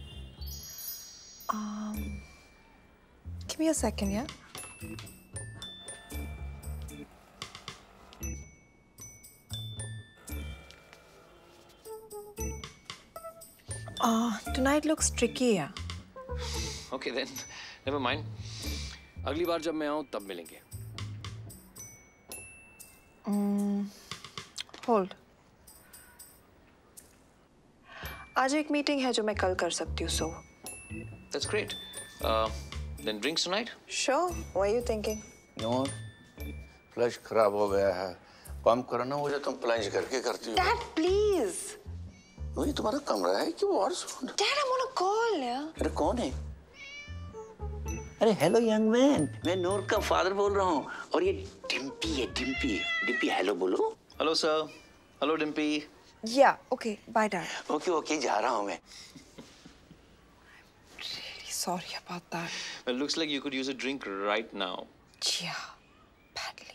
Um, give me a second, yeah? Uh, tonight looks tricky, yeah. Okay then, never mind. अगली बार जब मैं आऊँ तब मिलेंगे. Um, hold. आज एक मीटिंग है जो मैं कल कर सकती हूँ, so. That's great. Uh, then drinks tonight? Sure. What are you thinking? No, flush खराब हो गया है। पंप करो ना, वो जो तुम प्लंज करके करती हो। Dad, please. वही तुम्हारा कमरा है कि और? Dad, I'm on a call, yeah. अरे कौन है? अरे हेलो यंग मैन, मैं नूर का फादर बोल रहा हूँ और ये डिम्पी है, डिम्पी। डिम्पी हेलो बोलो। Hello sir. Hello Dimpy. Yeah, okay. Bye, Dad. Okay okay, जा रहा हूँ मैं। Really sorry about that. Well, looks like you could use a drink right now. Yeah, badly.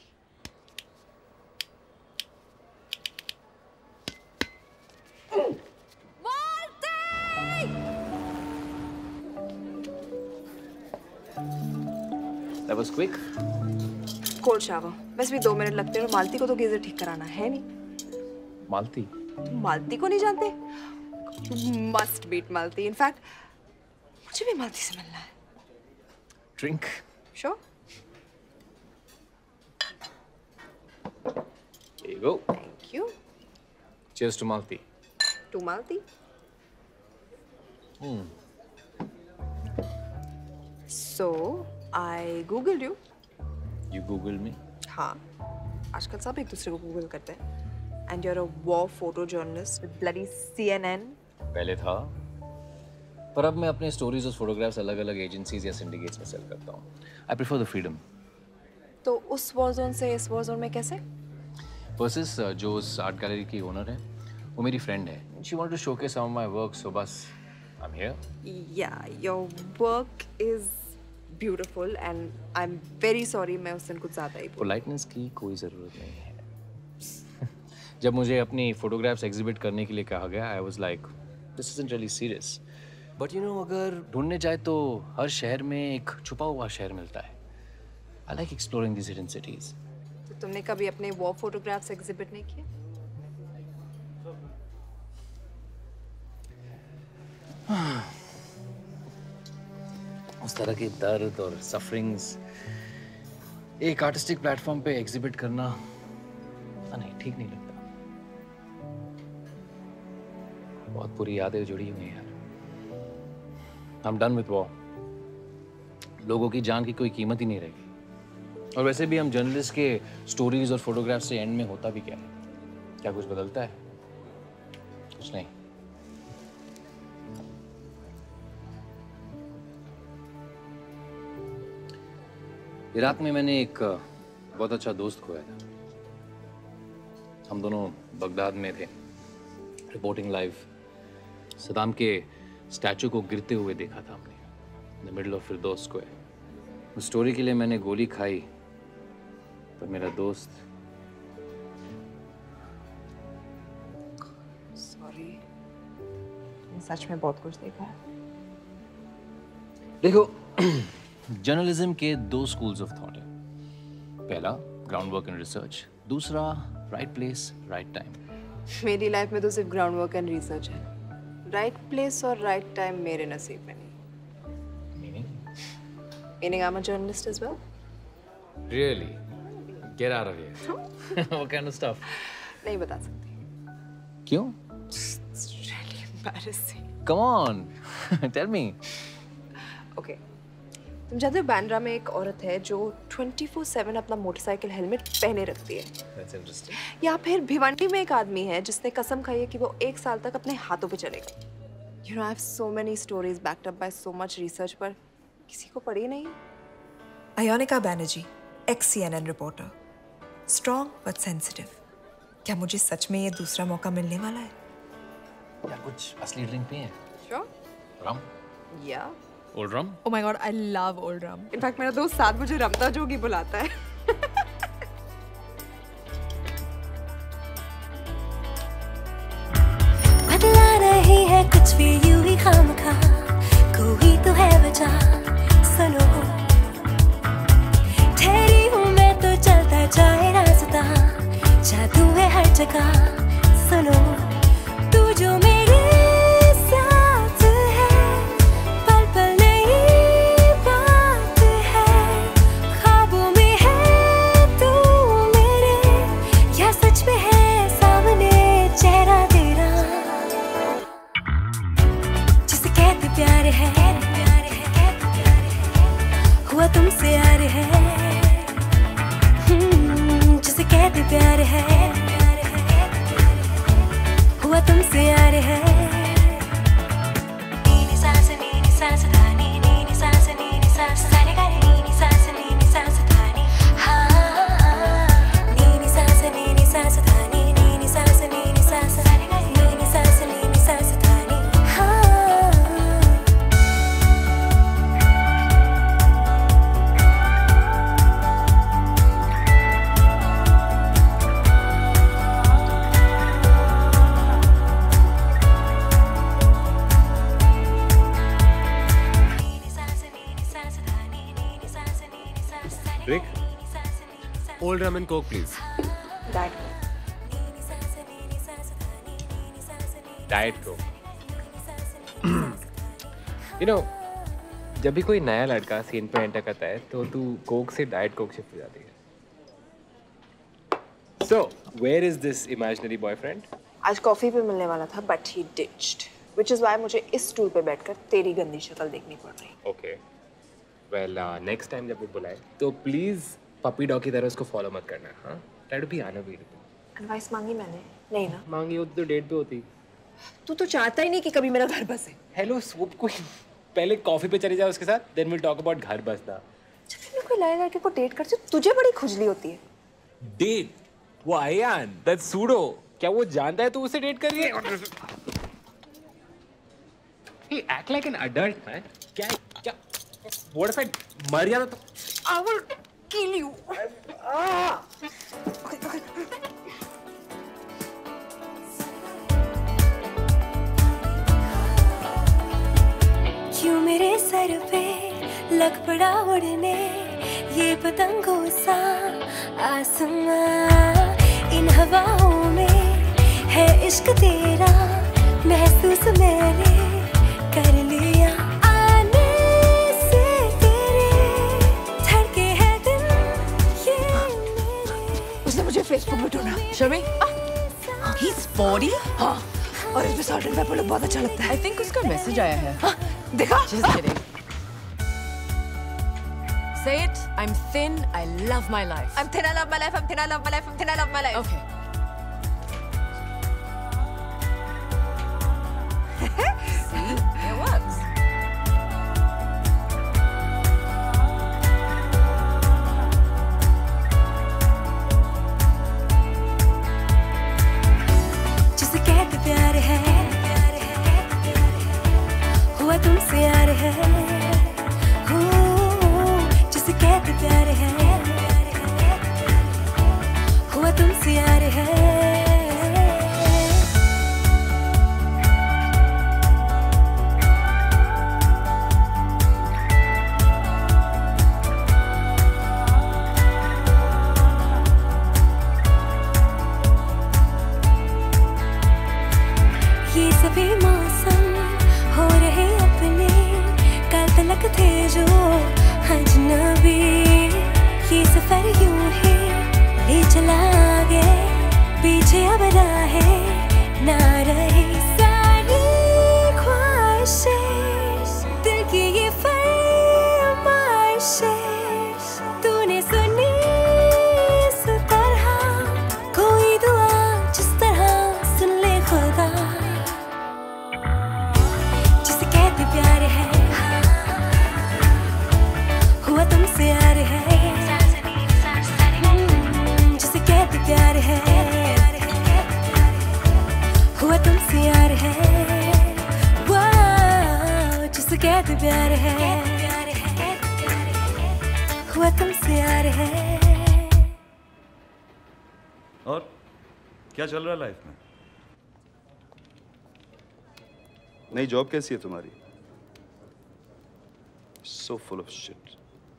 That was quick. Cold shower. वैसे भी दो minute लगते हैं और मालती को तो गीजर ठीक कराना है नहीं। मालती? मालती को नहीं जानते? मस्ट बीट मालती। इनफैक्ट मुझे भी मालती से मिलना है। Drink. Sure. Here you go. Thank you. Cheers to Malti. To Malti. Hmm. So I googled you. You Googled me? हाँ, आजकल सब एक दूसरे को गूगल करते हैं। And you're a war photo journalist with bloody C N N. पहले था, पर अब मैं अपने स्टोरीज और फोटोग्राफ्स अलग-अलग एजेंसीज या सिंडिकेट्स में सेल करता हूँ। I prefer the freedom. तो उस वॉर जोन से इस वॉर जोन में कैसे? Versus uh, जो उस आर्ट गैलरी की ओनर है, वो मेरी फ्रेंड है। She wanted to showcase some of my work, so बस I'm here. Yeah, your work is beautiful and I'm very sorry मैं उस दिन कुछ ज़्यादा ही बोली। पोलाइटनेस की कोई ज़रूरत नहीं है। जब मुझे अपनी फोटोग्राफ्स एग्जिबिट करने के लिए कहा गया, I was like, this isn't really serious. But you know, अगर ढूंढने जाए तो हर शहर में एक छुपा हुआ शहर मिलता है। I like exploring these hidden cities. तो तुमने कभी अपने वॉर फोटोग्राफ्स एग्जिबिट नहीं किए? उस तरह के दर्द और सफरिंग्स एक आर्टिस्टिक प्लेटफॉर्म पे एग्जिबिट करना नहीं, ठीक नहीं लगता। बहुत बुरी यादें जुड़ी हुई हैं यार। I'm done with war. लोगों की जान की कोई कीमत ही नहीं रहेगी। और वैसे भी हम जर्नलिस्ट के स्टोरीज और फोटोग्राफ से एंड में होता भी क्या है? क्या कुछ बदलता है? कुछ नहीं। इराक में मैंने एक बहुत अच्छा दोस्त खोया था। हम दोनों बगदाद में थे, रिपोर्टिंग लाइव। सदाम के स्टैचू को गिरते हुए देखा था हमने, in the middle of Firdous square. उस स्टोरी के लिए मैंने गोली खाई, पर मेरा दोस्त। सॉरी, मैंने सच में बहुत कुछ देखा है। देखो, जर्नलिज्म के दो स्कूल्स ऑफ थॉट है। पहला ग्राउंड वर्क एंड रिसर्च, दूसरा राइट प्लेस राइट टाइम। मेरी लाइफ में तो सिर्फ ग्राउंड वर्क एंड रिसर्च है, राइट प्लेस और राइट टाइम मेरे नसीब में नहीं। Meaning I'm a journalist as well? Really? Get out of here. What kind of stuff? नहीं बता सकती। क्यों? It's really embarrassing. Come on, tell me. Okay. तुम जानते हो बांद्रा में एक औरत है जो twenty-four seven अपना मोटरसाइकिल हेलमेट पहने रखती है। That's interesting. या फिर भिवंडी में एक आदमी है जिसने कसम खाई है कि वो एक साल तक अपने हाथों पे चलेगा। You know, I have so many stories backed up by so much research, पर किसी को पड़ी नहीं। Ayonika Banerjee, ex C N N reporter, strong but sensitive. क्या मुझे सच में ये दूसरा मौका मिलने वाला है? यार कुछ असली ड्रिंक पिए? Sure. Rum? Yeah. Old rum? Oh my God, I love old rum. In fact, मेरा दोस्त साथ मुझे रमता जोगी बुलाता है। बदला नहीं है कुछ भी यूं ही खामखा, कोई तो है वजह सुनो। ठहरी हूँ मैं तो चलता जाए रास्ता, जादू है हर जगह सुनो। तू जो मेरे साथ है, पल पल नई बात है, ख्वाबों में है तू मेरे, या सच में है सामने चेहरा तेरा। जिसे कहते प्यार है, हुआ तुमसे यार है, जिसे कहते प्यार है, हुआ तुमसे यार है। नीनी सांस नीनी सांस धानी, नीनी सांस नीनी सांस सारे गाने, नीनी सांस नीनी सांस धानी, हाँ। नीनी सांस नीनी सांस धानी, नीनी सांस नीनी सांस सारे गाने, नीनी सांस नीनी सांस धानी, हाँ। Rick, old rum and coke, please. Diet. Diet coke. You know, जब भी कोई नया लड़का सीन पे एंटर करता है तो तू कोक से डाइट कोक शिफ्ट हो जाती है। So, where is this imaginary boyfriend? आज कॉफी पे मिलने वाला था, but he ditched, which is why मुझे इस स्टूल पे बैठकर तेरी गंदी शक्ल देखनी पड़ रही। Okay. Well, uh, next time जब वो बुलाए तो प्लीज पपी डॉग की तरह उसको फॉलो मत करना, हाँ? Try to be unavailable. Advice मांगी मैंने, नहीं ना? मांगी होती तो डेट पे होती। तू तो चाहता ही नहीं कि कभी मेरा घर बसे। हेलो, सब कोई पहले कॉफी पे चले जाओ उसके साथ, then we'll talk about घर बसना। जब मैं कोई नए लड़के को डेट करती हूँ, तुझे बड़ी खुजली होती है। डेट? वो आयान, that's सूडो। क्या वो जानता है तू उसे डेट कर रही है? Hey, act like an adult, man. क्या क्या? What if I मर गया तो? I will kill you. Ah. क्यों मेरे सर पे लग पड़ा उड़ने ये पतंगों सा आसमां, इन हवाओं में है इश्क तेरा महसूस मैंने कर लिया। आने से तेरे धड़के है दिल ये मेरे। उसने मुझे फेसबुक में ढूंढा। शर्मी, he's forty? हाँ, और इस पे सॉल्ट एंड पेपर लोग बहुत अच्छा लगता है। I think उसका मैसेज आया है। हाँ, देखा? Just kidding. Say it. I'm thin. I love my life. I'm thin. I love my life. I'm thin. I love my life. I'm thin. I love my life. Okay. See, it works. जिसे कहते प्यार है, हुआ तुमसे यार है, जिसे कहते प्यार है, हुआ तुमसे यार है। प्यार है, हुआ तुमसे यार है। और क्या चल रहा है लाइफ में? नई जॉब कैसी है तुम्हारी? So full of shit.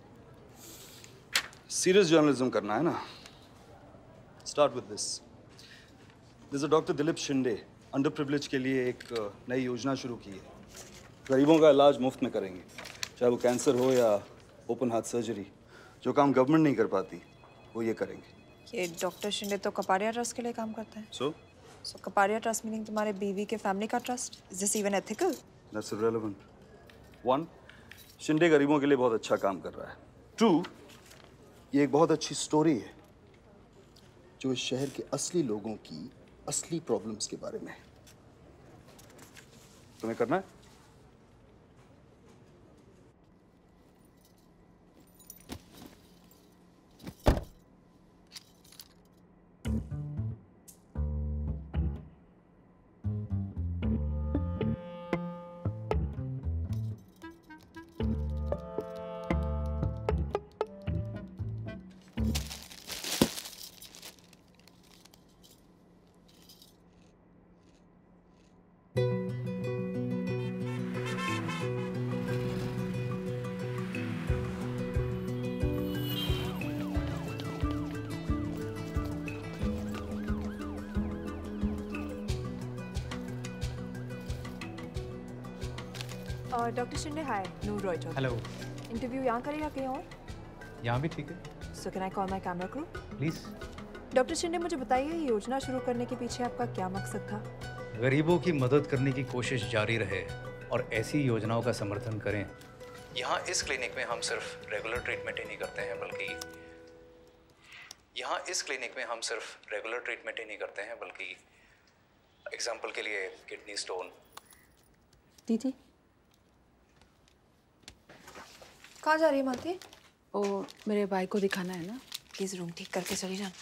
Serious journalism करना है ना? Start with this. There's a Doctor Dilip Shinde, underprivileged के लिए एक नई योजना शुरू की है। गरीबों का इलाज मुफ्त में करेंगे, चाहे वो कैंसर हो या ओपन हार्ट सर्जरी। जो काम गवर्नमेंट नहीं कर पाती, वो ये करेंगे। ये डॉक्टर शिंदे तो कपाड़िया ट्रस्ट के लिए काम करते हैं। So? So Kapadia trust meaning तुम्हारे बीवी के फैमिली का trust? Is this even ethical? That's irrelevant. One, Shinde गरीबों के लिए बहुत अच्छा काम कर रहा है। Two, ये एक बहुत अच्छी स्टोरी है जो इस शहर के असली लोगों की असली प्रॉब्लम्स के बारे में है। तुम्हें करना है? Doctor Shinde hi, Noor Reuters. Hello. Interview यहाँ करें या कहीं और? यहाँ भी ठीक है। So can I call my camera crew? Please. Doctor Shinde मुझे बताइए, ये योजना शुरू करने के पीछे आपका क्या मकसद था? गरीबों की मदद करने की कोशिश जारी रहे और ऐसी योजनाओं का समर्थन करें। यहाँ इस क्लिनिक में हम सिर्फ रेगुलर ट्रीटमेंट ही नहीं करते हैं बल्कि यहाँ इस क्लिनिक में हम सिर्फ रेगुलर ट्रीटमेंट ही नहीं करते हैं बल्कि एग्जाम्पल के लिए किडनी स्टोन। दीदी कहाँ जा रही है मालती? ओ मेरे भाई को दिखाना है ना। प्लीज रूम ठीक करके चली जाना।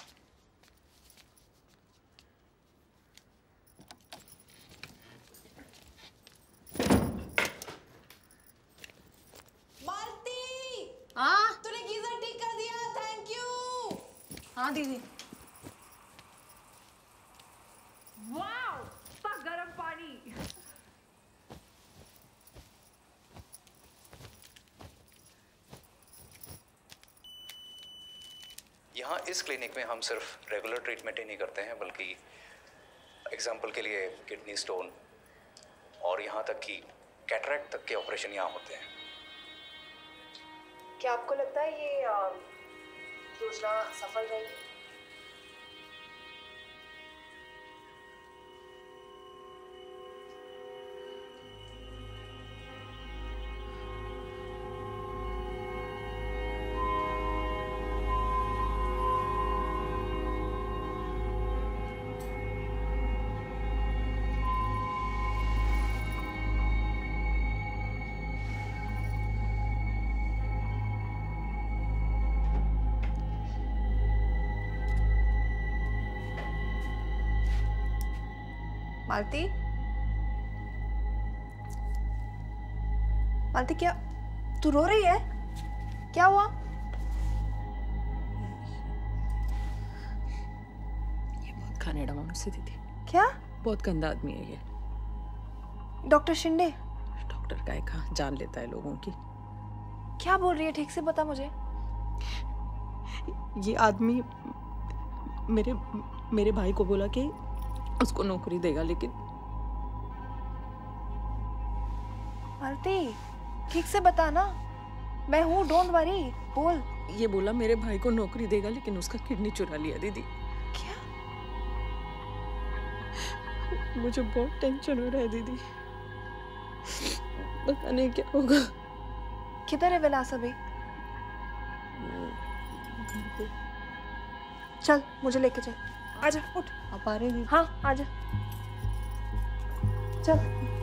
मालती! हाँ? तूने गीजर ठीक कर दिया, थैंक यू। हाँ दीदी। वाव, पक गरम पानी। यहाँ इस क्लिनिक में हम सिर्फ रेगुलर ट्रीटमेंट ही नहीं करते हैं बल्कि एग्जाम्पल के लिए किडनी स्टोन और यहाँ तक कि कैटरैक्ट तक के ऑपरेशन यहाँ होते हैं। क्या आपको लगता है ये योजना सफल रहेगी? मालती, मालती क्या तू रो रही है? क्या हुआ? ये बहुत खाने डमा मुझसे दीदी। क्या? बहुत गंदा आदमी है ये। डॉक्टर शिंदे? डॉक्टर का कहाँ जान लेता है लोगों की। क्या बोल रही है, ठीक से बता मुझे। ये आदमी मेरे मेरे भाई को बोला कि उसको नौकरी देगा, लेकिन मालती ठीक से बता ना, मैं हूँ, डोंट वरी, बोल। ये बोला मेरे भाई को नौकरी देगा लेकिन उसका किडनी चुरा लिया दीदी। क्या? मुझे बहुत टेंशन हो रहा है दीदी, पता नहीं क्या होगा। किधर है विलास अभी? चल मुझे लेके चल। आजा, उठ। आप आ रहे हैं? हाँ आजा, चल।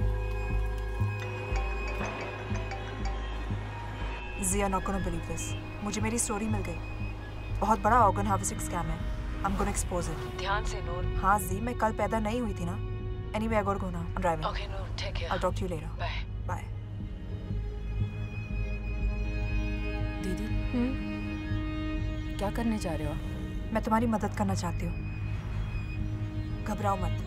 Zia not gonna believe this. मुझे मेरी स्टोरी मिल गई। बहुत बड़ा ऑर्गन हार्वेस्टिंग स्कैम है। I'm gonna expose it. ध्यान से नूर। हाँ जी, मैं कल पैदा नहीं हुई थी ना। Anyway, I gotta go now. I'm driving. Okay, Noor, take care. I'll talk to you later. Bye. Bye. क्या करने जा रहे हो आप? मैं तुम्हारी मदद करना चाहती हूँ, घबराओ मत।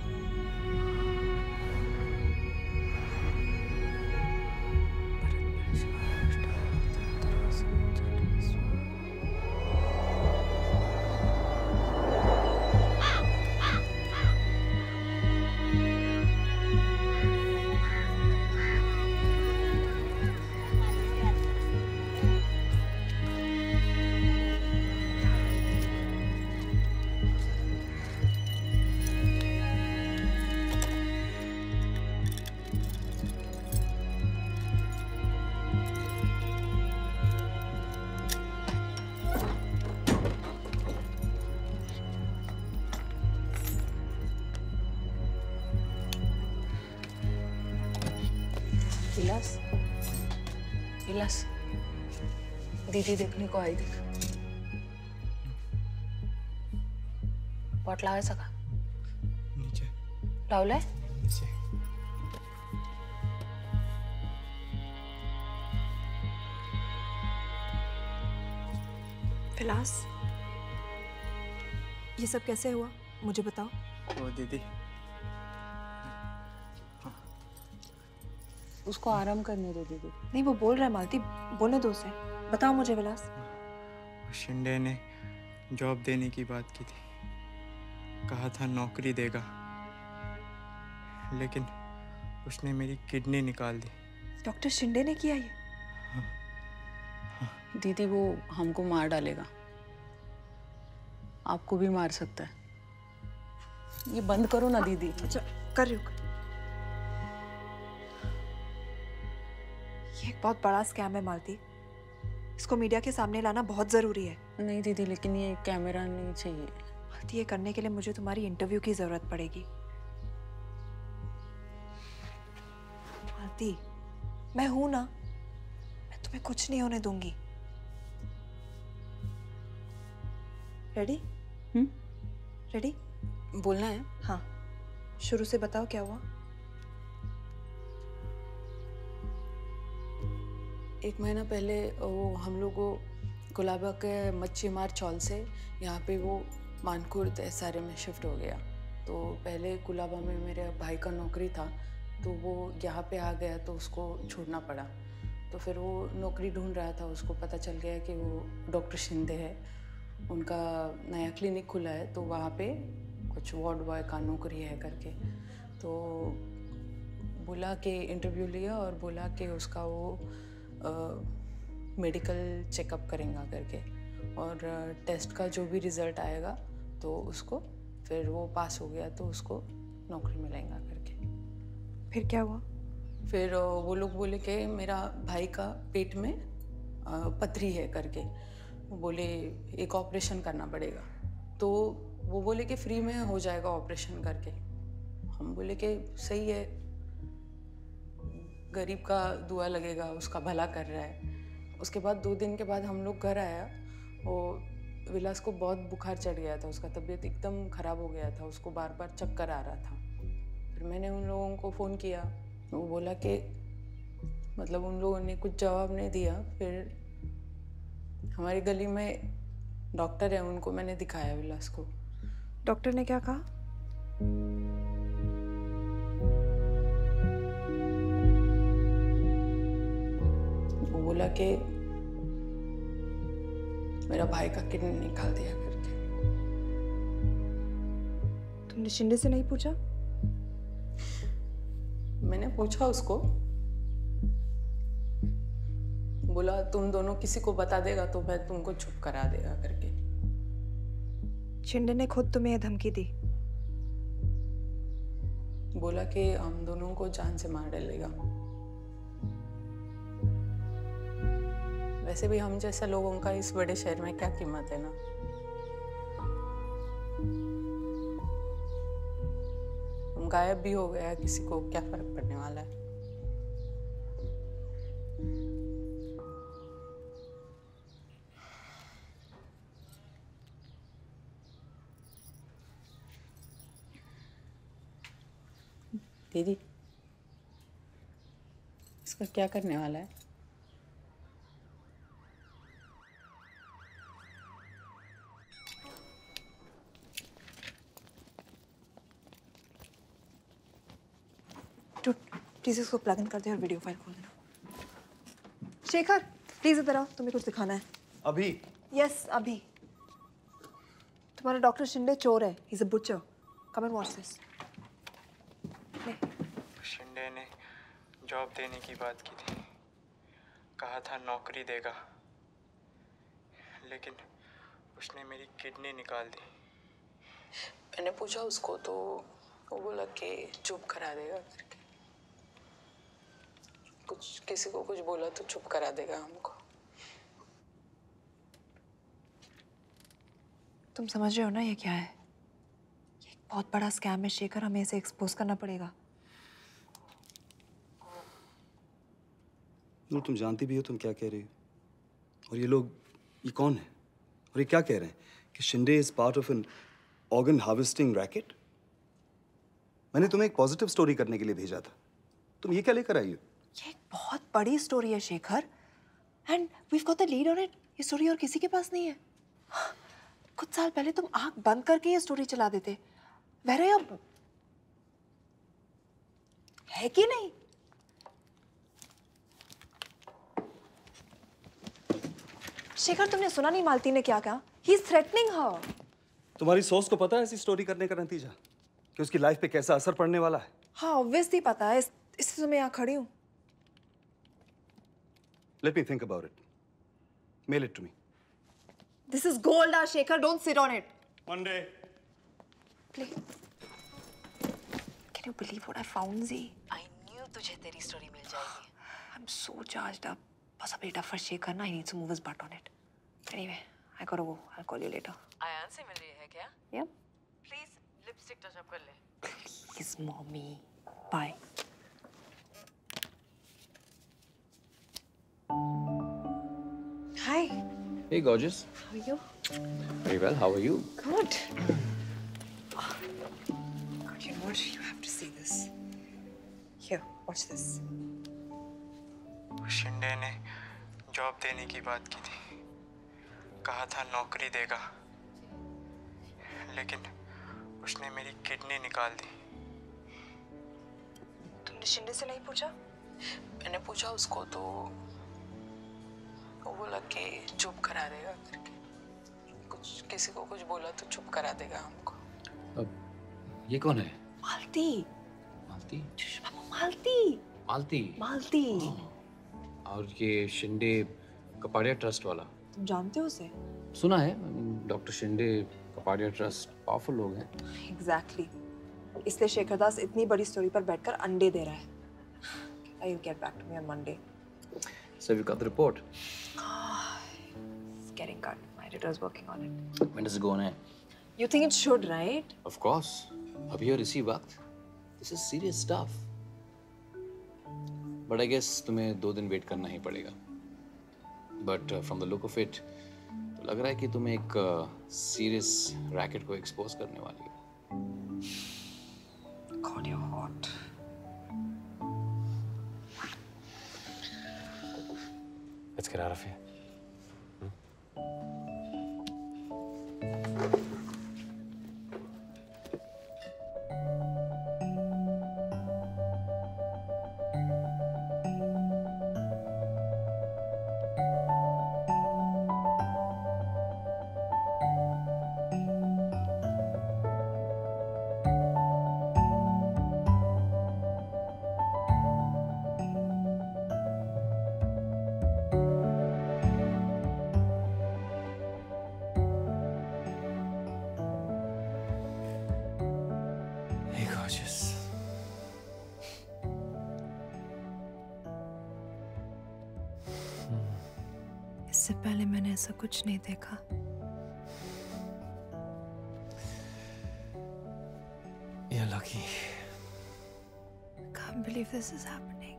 विलास, विलास, दीदी देखने को आई देख। पॉट लावायचा का? नीचे लावलाय? नीचे विलास, ये सब कैसे हुआ मुझे बताओ। ओ दीदी, उसको आराम करने दो दीदी। नहीं, वो बोल रहा है मालती, बोलने दो उसे। बताओ मुझे विलास। शिंदे ने जॉब देने की बात की थी, कहा था नौकरी देगा, लेकिन उसने मेरी किडनी निकाल दी। डॉक्टर शिंदे ने किया ये? दीदी वो हमको मार डालेगा, आपको भी मार सकता है। ये बंद करो ना दीदी। अच्छा कर रही हूँ। ये एक बहुत बड़ा स्कैम है मालती, इसको मीडिया के सामने लाना बहुत जरूरी है। नहीं दीदी, लेकिन ये कैमरा नहीं चाहिए। मालती, ये करने के लिए मुझे तुम्हारी इंटरव्यू की जरूरत पड़ेगी। मालती, मैं हूं ना, मैं तुम्हें कुछ नहीं होने दूंगी। रेडी? हम्म? रेडी? बोलना है? हाँ, शुरू से बताओ क्या हुआ। एक महीना पहले वो हम लोग को गुलाबा के मच्छी मार चौल से यहाँ पे वो मानकुर्द एसआरए में शिफ्ट हो गया। तो पहले गुलाबा में मेरे भाई का नौकरी था, तो वो यहाँ पे आ गया तो उसको छोड़ना पड़ा। तो फिर वो नौकरी ढूंढ रहा था, उसको पता चल गया कि वो डॉक्टर शिंदे है, उनका नया क्लिनिक खुला है, तो वहाँ पे कुछ वार्ड बॉय का नौकरी है करके। तो बोला कि इंटरव्यू लिया और बोला कि उसका वो मेडिकल चेकअप करेंगे करके, और टेस्ट का जो भी रिज़ल्ट आएगा तो उसको फिर वो पास हो गया तो उसको नौकरी मिलेगा करके। फिर क्या हुआ? फिर वो लोग बोले कि मेरा भाई का पेट में पथरी है करके, वो बोले एक ऑपरेशन करना पड़ेगा। तो वो बोले कि फ्री में हो जाएगा ऑपरेशन करके। हम बोले कि सही है, गरीब का दुआ लगेगा, उसका भला कर रहा है। उसके बाद दो दिन के बाद हम लोग घर आया, वो विलास को बहुत बुखार चढ़ गया था, उसका तबीयत एकदम ख़राब हो गया था, उसको बार बार चक्कर आ रहा था। फिर मैंने उन लोगों को फ़ोन किया, वो बोला कि मतलब उन लोगों ने कुछ जवाब नहीं दिया। फिर हमारी गली में डॉक्टर है, उनको मैंने दिखाया विलास को। डॉक्टर ने क्या कहा? वो बोला कि मेरा भाई का किडनी निकाल दिया करके। तुमने शिंदे से नहीं पूछा? मैंने पूछा उसको, बोला तुम दोनों किसी को बता देगा तो मैं तुमको चुप करा देगा करके। शिंदे ने खुद तुम्हें धमकी दी? बोला कि हम दोनों को जान से मार डालेगा। वैसे भी हम जैसे लोगों का इस बड़े शहर में क्या कीमत है ना। हम गायब भी हो गया, किसी को क्या फर्क पड़ने वाला है। दीदी, इसका क्या करने वाला है? प्लीज इसको प्लग इन कर दे और वीडियो फाइल खोल देना। शेखर प्लीज इधर आओ, तुम्हें कुछ दिखाना है। अभी? यस अभी। तुम्हारा डॉक्टर शिंदे चोर है, he is a butcher. Come and watch this. Shinde ने जॉब देने की बात की थी, कहा था नौकरी देगा, लेकिन उसने मेरी किडनी निकाल दी। मैंने पूछा उसको तो वो बोला कि चुप करा देगा करके। कुछ किसी को कुछ बोला तो चुप करा देगा हमको। तुम समझ रहे हो ना ये क्या है? ये एक बहुत बड़ा स्कैम है शेखर, हमें इसे एक्सपोज करना पड़ेगा। नूर, तुम जानती भी हो तुम क्या कह रही हो। और ये लोग, ये कौन है और ये क्या कह रहे हैं कि Shinde is part of an organ harvesting racket? मैंने तुम्हें एक पॉजिटिव स्टोरी करने के लिए भेजा था, तुम ये क्या लेकर आई हो? ये एक बहुत बड़ी स्टोरी है Shekhar, and we've got the lead on it. ये स्टोरी और किसी के पास नहीं है। कुछ साल पहले तुम आंख बंद करके ये स्टोरी चला देते। Where are you? है कि नहीं? शेखर तुमने सुना नहीं मालती ने क्या कहा? He is threatening her. तुम्हारी सोच को पता है ऐसी स्टोरी करने का नतीजा कि उसकी लाइफ पे कैसा असर पड़ने वाला है? हाँ ऑब्वियसली पता है, इस, इसलिए तो मैं यहाँ खड़ी हूँ। Let me think about it. Mail it to me. This is gold, ah, Shekhar. Don't sit on it. Monday. Please. Can you believe what I found, Z? I knew तुझे तेरी स्टोरी मिल जाएगी। I'm so charged up. बस अब बेटा for Shekhar ना, I need to move his butt on it. Anyway, I gotta go. I'll call you later. Ayaan से मिल रही है क्या? Yep. Please lipstick touch up कर ले। Please, mommy. Bye. Hi. Hey, gorgeous. How are you? Very well. How are you? Good. Oh, God, you know what? You have to see this. Here, watch this. Shinde ने job देने की बात की थी, कहा था नौकरी देगा, लेकिन उसने मेरी किडनी निकाल दी। तुमने शिंदे से नहीं पूछा? मैंने पूछा उसको तो वो बोला कि चुप करा देगा करके। कुछ किसी को कुछ बोला तो चुप करा देगा हमको। अब ये कौन है? मालती। मालती? मालती। मालती? मालती। और ये शिंदे कपाड़िया ट्रस्ट वाला? तुम जानते हो उसे? सुना है, doctor Shinde Kapadia trust powerful लोग हैं। Exactly exactly. इसलिए शेखर दास इतनी बड़ी स्टोरी पर बैठकर अंडे दे रहा है। I will get back to me on Monday. So you got the report? It's getting cut. My editor is working on it. When does it go on air? You think it should, right? Of course. अभी और इसी वक्त. This is serious stuff. But I guess तुम्हें दो दिन wait करना ही पड़ेगा. But uh, from the look of it, तो लग रहा है कि तुम एक serious racket को expose करने वाली हो. God, you're hot. Let's get out of here. इससे पहले मैंने ऐसा कुछ नहीं देखा। You're lucky. I can't believe this is happening.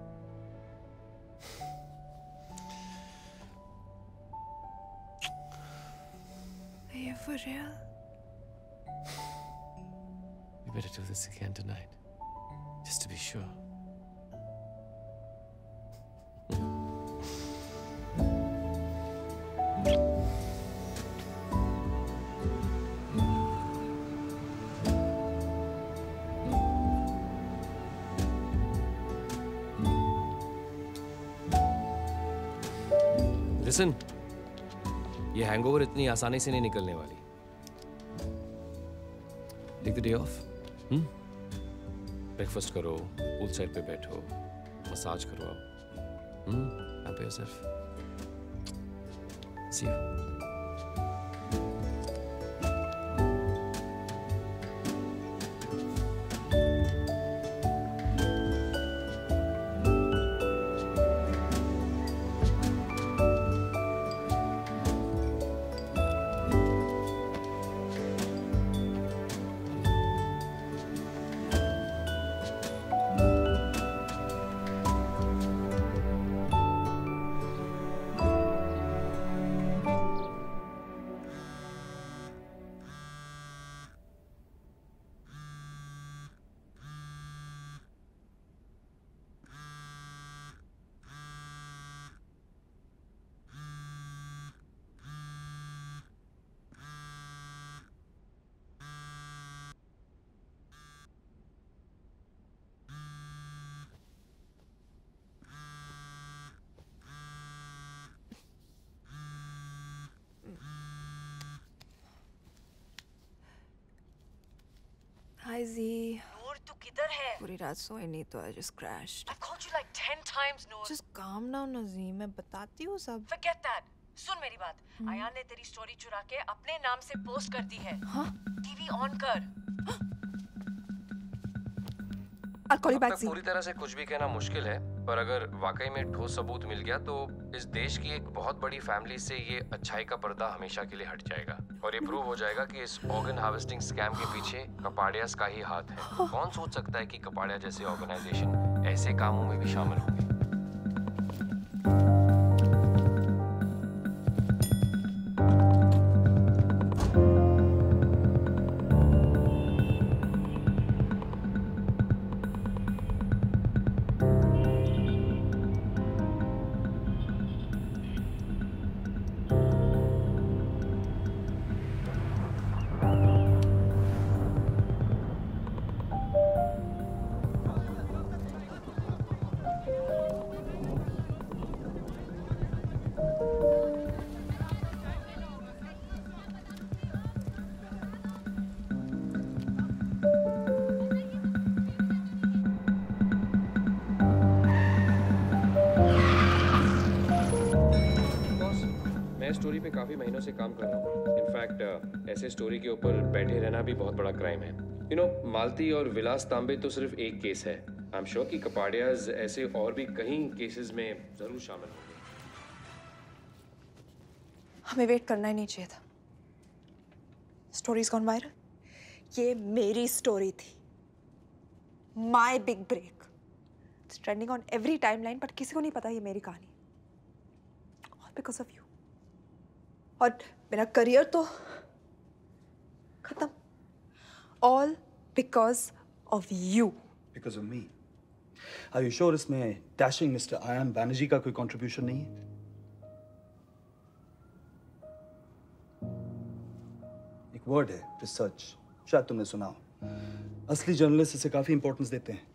Are you for real? We better do this again tonight, just to be sure. Listen, ये hangover इतनी आसानी से नहीं निकलने वाली। Take the day off, hmm? Breakfast करो, पूल साइड पे बैठो, मसाज करो, hmm? Happy yourself. See you. Hi Z. Noor, तू किधर है? पूरी रात सोई नहीं तो I just crashed. I've called you like ten times, Noor. Just calm down ना Z, मैं बताती हूँ सब. Forget that. सुन मेरी बात. आयान ने तेरी स्टोरी चुरा के अपने नाम से पोस्ट कर दी है. हाँ? टीवी ऑन कर. I'll call you back अब तक Z. पूरी तरह से कुछ भी कहना मुश्किल है, पर अगर वाकई में ठोस सबूत मिल गया तो इस देश की एक बहुत बड़ी फैमिली से ये अच्छाई का पर्दा हमेशा के लिए हट जाएगा और ये प्रूव हो जाएगा कि इस ऑर्गन हार्वेस्टिंग स्कैम के पीछे कपाड़ियास का ही हाथ है। कौन सोच सकता है कि कपाड़िया जैसे ऑर्गेनाइजेशन ऐसे कामों में भी शामिल होंगे। स्टोरी पे काफी महीनों से काम कर रहा हूँ। इनफैक्ट ऐसे स्टोरी के ऊपर बैठे रहना भी बहुत बड़ा क्राइम है। यू नो, मालती और विलास तांबे तो सिर्फ एक केस है। आई एम श्योर कि कपाड़ियाज ऐसे और भी कई केसेस में जरूर शामिल होंगे। हमें वेट करना ही नहीं चाहिए था। Story's gone viral. ये मेरी स्टोरी थी, my big break. It's trending on every timeline, but किसी को नहीं पता ये मेरी कहानी। All because of you. और मेरा करियर तो खत्म। All because of you. Because of me. Are you sure इसमें डैशिंग मिस्टर आयान बैनर्जी का कोई कंट्रीब्यूशन नहीं है? एक वर्ड है रिसर्च, शायद तुमने सुना हो। असली जर्नलिस्ट इसे काफी इंपॉर्टेंस देते हैं।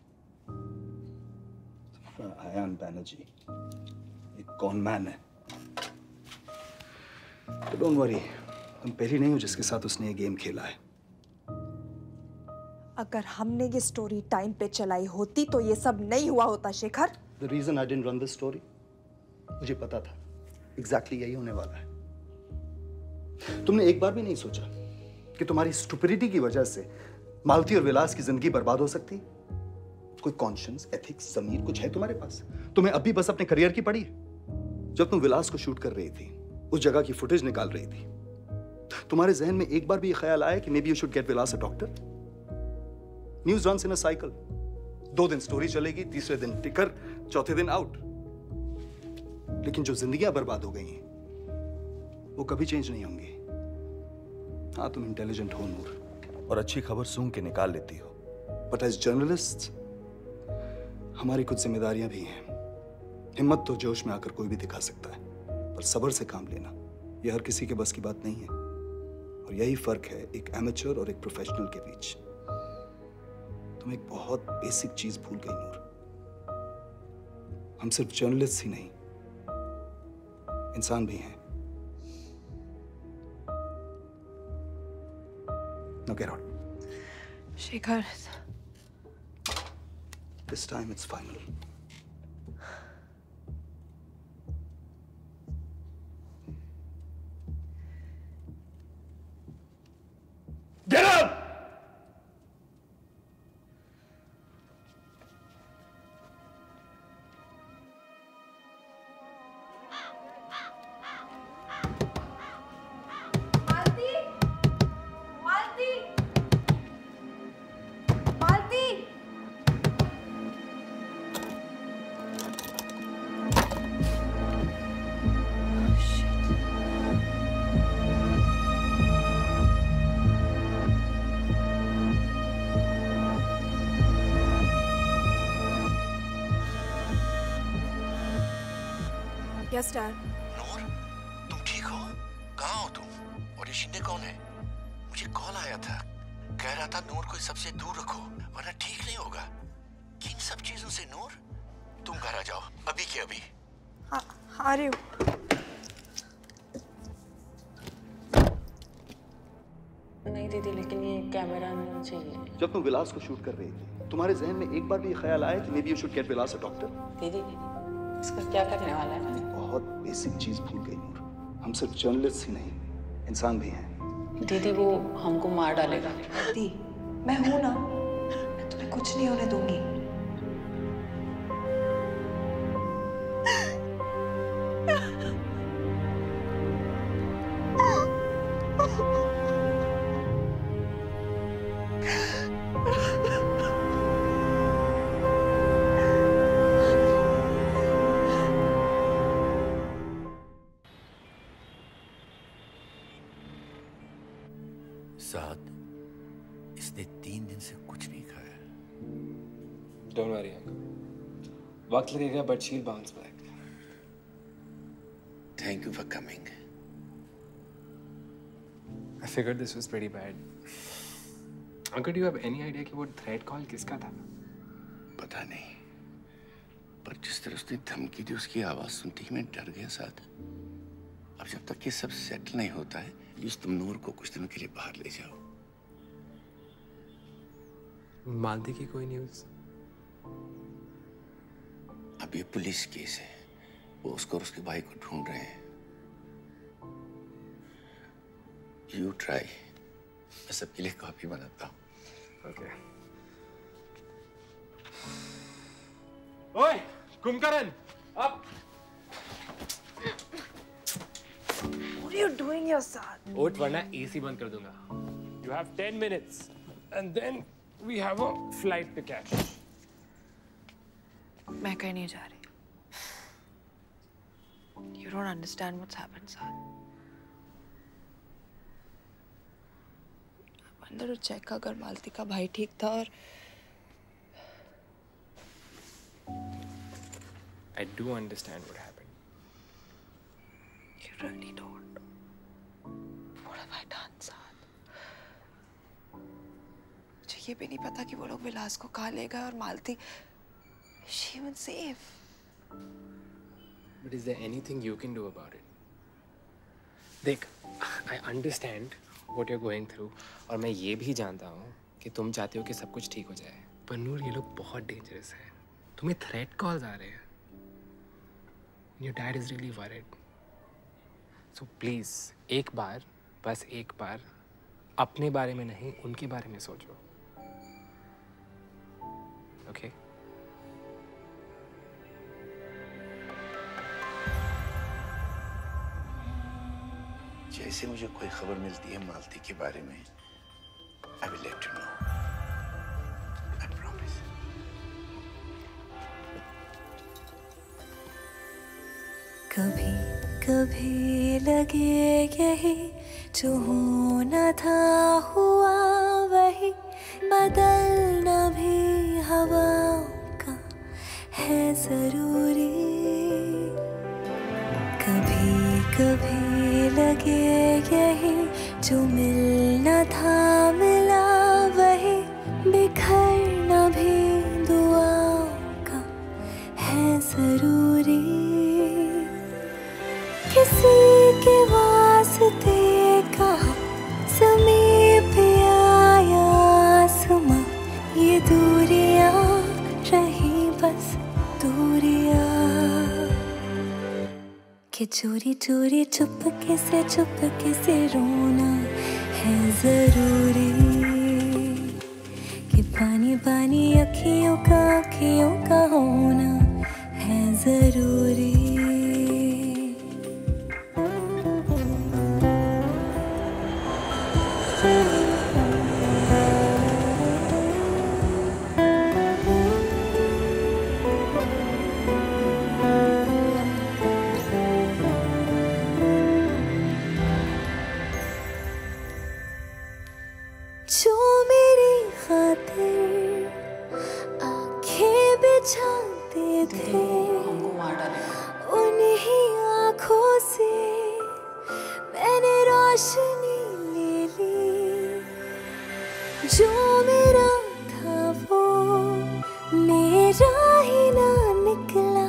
आयान बैनर्जी एक कॉन मैन है। तो डोंट वरी, तुम पहली नहीं हो जिसके साथ उसने ये गेम खेला है। अगर हमने ये स्टोरी टाइम पे चलाई होती तो ये सब नहीं हुआ होता Shekhar. The reason I didn't run this story, मुझे पता था एग्जैक्टली यही होने वाला है। तुमने एक बार भी नहीं सोचा कि तुम्हारी स्टुपिडिटी की वजह से मालती और विलास की जिंदगी बर्बाद हो सकती? कोई कॉन्शियंस, एथिक्स, ज़मीर कुछ है तुम्हारे पास? तुम्हें अभी बस अपने करियर की पड़ी है। जब तुम विलास को शूट कर रही थी, उस जगह की फुटेज निकाल रही थी, तुम्हारे जहन में एक बार भी ये ख्याल आया कि maybe you should get Vilas a doctor? News runs in a cycle. दो दिन स्टोरी चलेगी, तीसरे दिन टिकर, चौथे दिन आउट। लेकिन जो जिंदगियां बर्बाद हो गई हैं, वो कभी चेंज नहीं होंगी। हाँ, तुम इंटेलिजेंट हो नूर, और अच्छी खबर सूंघ के निकाल लेती हो, बट एज जर्नलिस्ट हमारी कुछ जिम्मेदारियां भी हैं। हिम्मत तो जोश में आकर कोई भी दिखा सकता है, पर सब्र से काम लेना यह हर किसी के बस की बात नहीं है। और यही फर्क है एक एमेच्योर और एक प्रोफेशनल के बीच। तुम एक बहुत बेसिक चीज भूल गई नूर। हम सिर्फ जर्नलिस्ट ही नहीं, इंसान भी हैं। Now get out. Shekhar, This time it's final. Get up! Malti, Malti, Malti. Yes, Dad. नूर, तुम ठीक हो? कहाँ हो तुम? और ये शिंदे कौन है? मुझे कॉल आया था, कह रहा था नूर को सबसे दूर रखो, वरना ठीक नहीं होगा। किन सब चीजों से नूर? तुम घर आ जाओ, अभी के अभी। हाँ, आ रही हूँ। नहीं दीदी, लेकिन ये कैमरा नहीं चाहिए। जब तुम विलास को शूट कर रही थी, तुम्हारे जहन में एक बार भी ये ख्याल आया कि maybe you should get Vilas a doctor? दीदी, इसका क्या करने वाला है? बहुत बेसिक चीज भूल गई नूर, हम सिर्फ जर्नलिस्ट ही नहीं, इंसान भी हैं। दीदी, वो हमको मार डालेगा। दी, मैं हूं ना, मैं तुम्हें कुछ नहीं होने दूंगी। साथ, इसने तीन दिन से कुछ नहीं खाया। Don't worry, uncle. वक्त लगेगा, but she'll bounce back. Thank you for coming. I figured this was pretty bad. Uncle, do you have any idea कि वो threat call किसका था? पता नहीं, पर जिस तरह उसने धमकी दी, उसकी आवाज सुनते ही मैं डर गया साथ। अब जब तक ये सब सेटल नहीं होता है, प्लीज तुम नूर को कुछ दिनों के लिए बाहर ले जाओ। मालती की कोई न्यूज़? अब ये पुलिस केस है, वो उसको और उसके भाई को ढूंढ रहे हैं। यू ट्राई, मैं सबके लिए कॉफी बनाता हूँ। ओके। ओए, कुमकरण, अब। What are you doing your son? ओट, वरना एसी बंद कर दूंगा। You have ten minutes, and then we have a flight to catch. मैं कहीं नहीं जा रही। You don't understand what's happened, son. I wanted to check अगर मालती का भाई ठीक था और I do understand what happened. You really don't. What have I done, son? मुझे ये भी नहीं पता कि वो लोग विलास को कहाँ ले गए और मालती is she even safe? But is there anything you can do about it? देख, I understand what you're going through, और मैं ये भी जानता हूँ कि तुम चाहते हो कि सब कुछ ठीक हो जाए। पर नूर, ये लोग बहुत डेंजरस हैं। तुम्हें थ्रेट कॉल्स आ रहे हैं। Your dad is really worried. So please, एक बार, बस एक बार, अपने बारे में नहीं, उनके बारे में सोचो। Okay? जैसे मुझे कोई खबर मिलती है मालती के बारे में, I will let you know. I promise. कभी कभी लगे यही जो होना था हुआ वही, बदलना भी हवाओं का है जरूरी। कभी कभी लगे यही जो मिलना था मिला वही, बिखरना भी दुआओं का है जरूरी। किसी के वास्ते कहाँ समीप आया आसमां, ये दूरियां रही बस दूरियां। कि चोरी चोरी चुपके से चुपके से रोना है जरूरी, कि पानी पानी अखियों का अखियों का होना है जरूरी। जो मेरी खातिर आंखें बिछाते थे, उन्हीं आँखों से मैंने रोशनी ले ली। जो मेरा था वो मेरा ही ना निकला,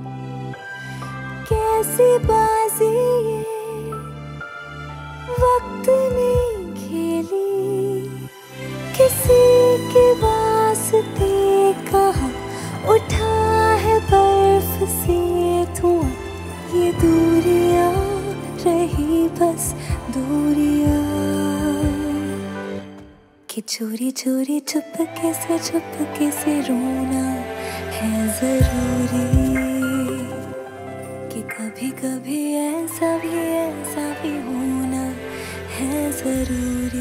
कैसी बाजी ये वक्त ने खेली। किसी के वास्ते कहाँ उठा है बर्फ से धुआं, ये दूरियां रही बस दूरियां। कि चोरी चोरी चुपके से चुपके से रोना है जरूरी, कि कभी कभी ऐसा भी ऐसा भी होना है जरूरी।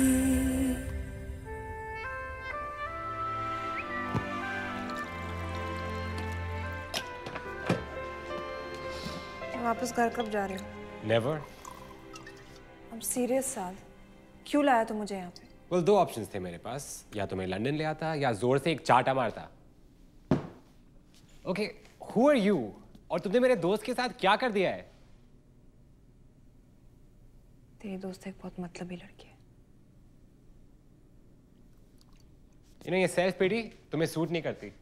वापस घर कब जा रहे हो? नेवर। आई एम सीरियस साल, क्यों लाया तू मुझे यहाँ पे? well, दो ऑप्शंस थे मेरे पास, या तो मैं लंदन ले आता या जोर से एक चाटा मारता। Okay, who are you? और तुमने मेरे दोस्त के साथ क्या कर दिया है? तेरी दोस्त एक बहुत मतलबी लड़की है। यू नो ये सेल्फ पिटी तुम्हें सूट नहीं करती।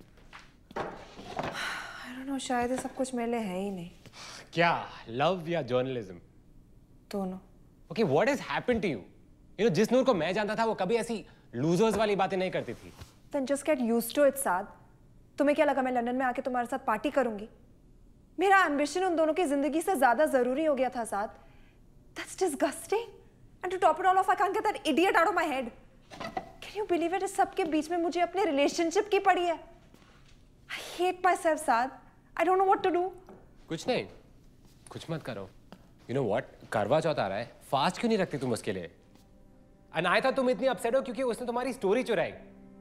आई डोंट नो, शायद ये सब कुछ मेरे लिए है ही नहीं। क्या लव या जर्नलिज्म? दोनों। Okay, what has happened to you? You know जिस नूर को मैं जानता था वो कभी ऐसी लूजर्स वाली बातें नहीं करती थी। Then just get used to it, साद। तुम्हें क्या लगा मैं लंदन में आके तुम्हारे साथ पार्टी करूंगी? मेरा एम्बिशन उन दोनों की जिंदगी से ज्यादा जरूरी हो गया था, साद। That's disgusting. And to top it all off, I can't get that idiot out of my head. Can you believe it? इस सब के बीच में मुझे अपने रिलेशनशिप की पड़ी है। I hate myself, Saad. I don't know what to do. कुछ नहीं, कुछ मत करो। यू नो व्हाट, करवा चौथ आ रहा है, फास्ट क्यों नहीं रखती तुम उसके लिए? एंड आई था तुम इतनी अपसेट हो क्योंकि उसने तुम्हारी स्टोरी चुराई।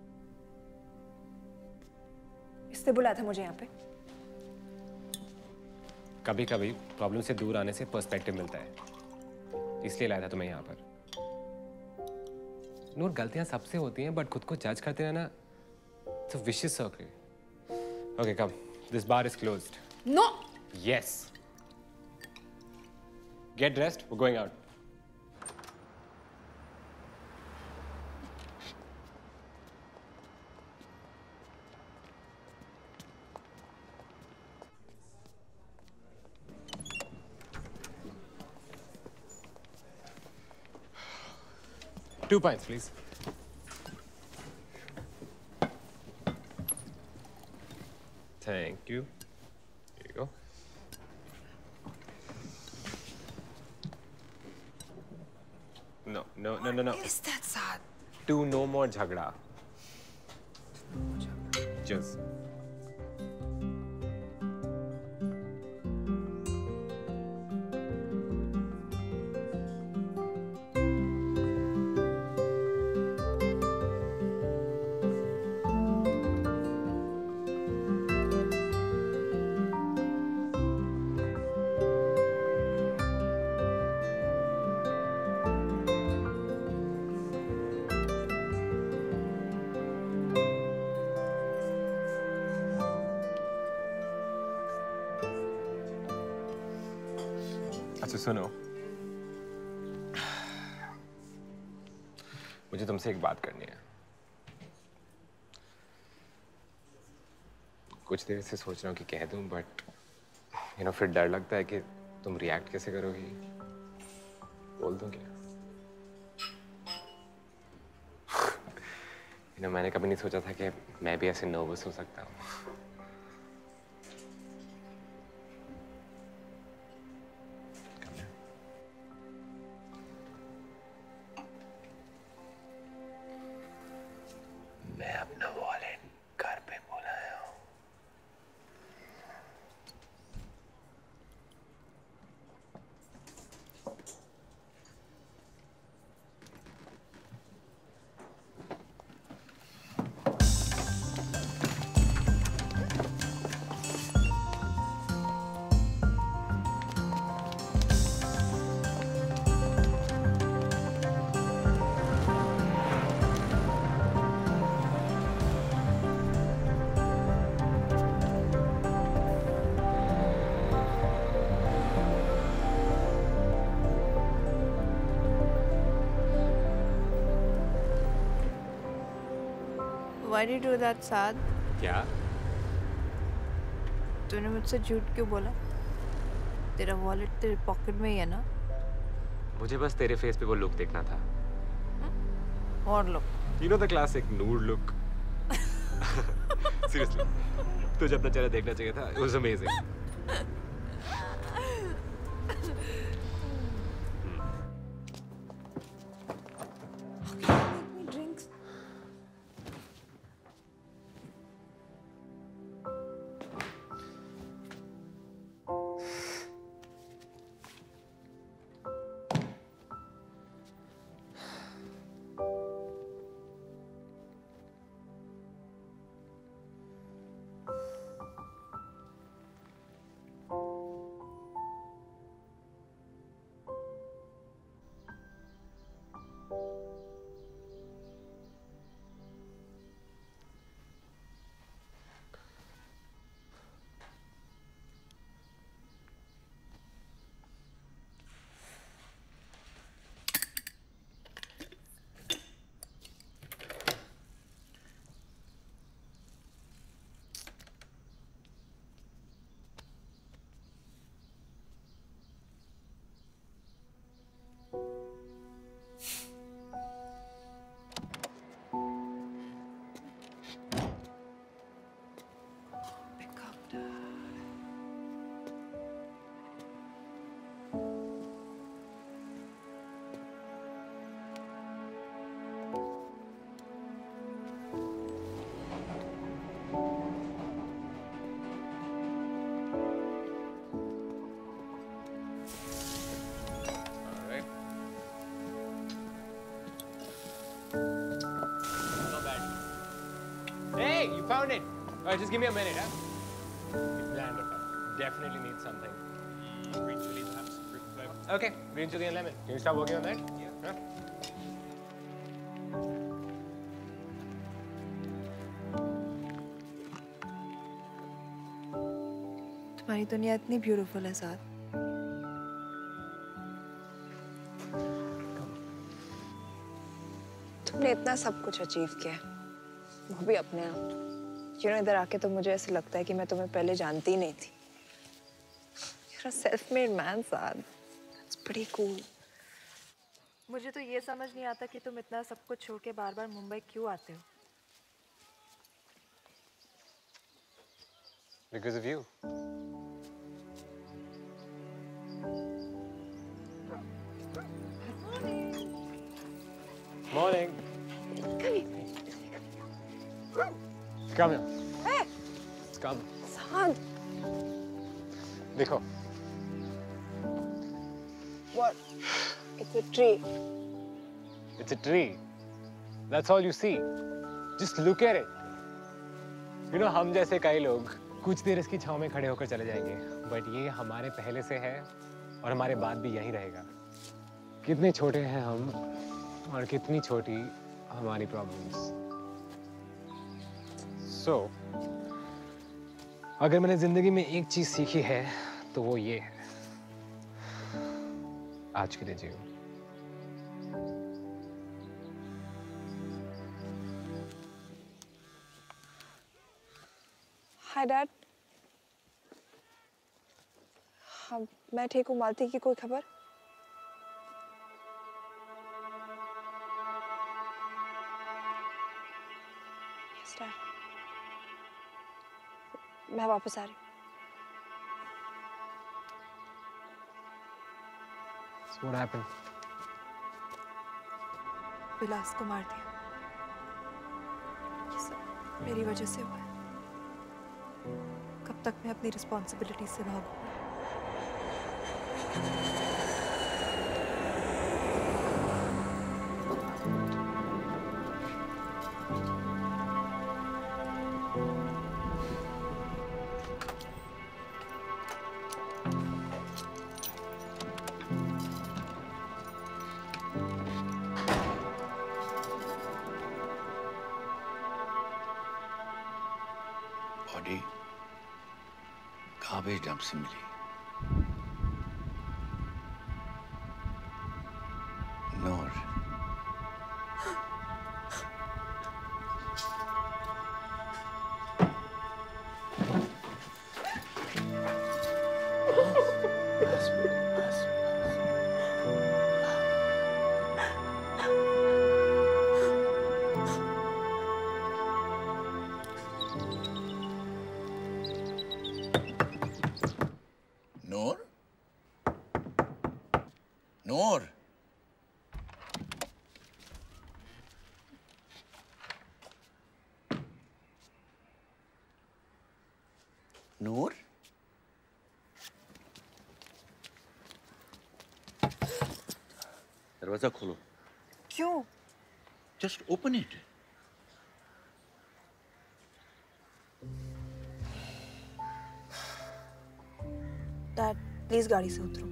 इसने बुलाया था मुझे यहाँ पे। कभी कभी प्रॉब्लम से दूर आने से पर्सपेक्टिव मिलता है, इसलिए लाया था तुम्हें यहाँ पर। नूर, गलतियां सबसे होती हैं, बट खुद को जज करते रहना it's a vicious circle. Okay come, this bar is closed. No. Yes, get dressed, we're going out. Two pints, please. Thank you. Here you go. No, no, no, no, no. What is that, Saad? Do no more jhagda. Just. अच्छा सुनो, मुझे तुमसे एक बात करनी है। कुछ देर से सोच रहा हूँ कि कह दूं, बट यू नो फिर डर लगता है कि तुम रिएक्ट कैसे करोगी बोल दूं क्या? you know, मैंने कभी नहीं सोचा था कि मैं भी ऐसे नर्वस हो सकता हूँ। मैं अपना वॉलेट घर पे भुलाया हूँ। Why did you do that, Saad? क्या? तूने मुझसे झूठ क्यों बोला? तेरा वॉलेट तेरे पॉकेट में ही है ना? मुझे बस तेरे फेस पे वो लुक देखना था। और look? You know the classic nude look. Seriously, तुझे अपना चेहरा देखना चाहिए था। It was amazing. Hey, you found it. All right, just give me a minute, huh? It's bland, okay. Definitely need something. Green chili, perhaps. Okay, green chili and lemon. Can you start working on that? Yeah. Huh? तुम्हारी दुनिया इतनी beautiful है साथ। तुमने इतना सब कुछ achieve किया है, वो भी अपने आप। यू नो, इधर आके तो मुझे ऐसे लगता है कि मैं तुम्हें पहले जानती ही नहीं थी। You're a self-made man, साथ। That's pretty cool. मुझे तो ये समझ नहीं आता कि तुम इतना सब कुछ छोड़ के बार-बार मुंबई क्यों आते हो? Because of you. Morning. Come here. Hey. Come. साथ। देखो. What? It's a tree. It's a tree. That's all you see. Just look at it. You know, हम जैसे कई लोग कुछ देर इसकी छांव में खड़े होकर चले जाएंगे, बट ये हमारे पहले से है और हमारे बाद भी यहीं रहेगा। कितने छोटे हैं हम और कितनी छोटी हमारी प्रॉब्लम्स। सो so, अगर मैंने जिंदगी में एक चीज सीखी है तो वो ये है, आज के लिए जियो। Hi, Dad. हाँ मैं ठीक हूँ। मालती की कोई खबर? Yes, Dad. मैं वापस आ रही हूँ। So what happened? विलास को मार दिया। ये सब मेरी वजह से हुआ है। कब तक मैं अपनी रिस्पॉन्सिबिलिटी से भागूं? बॉडी गार्बेज डंप से मिली। नूर नूर नूर नूर दरवाजा खोलो। क्यों? Just open it. Dad please गाड़ी से उतरो।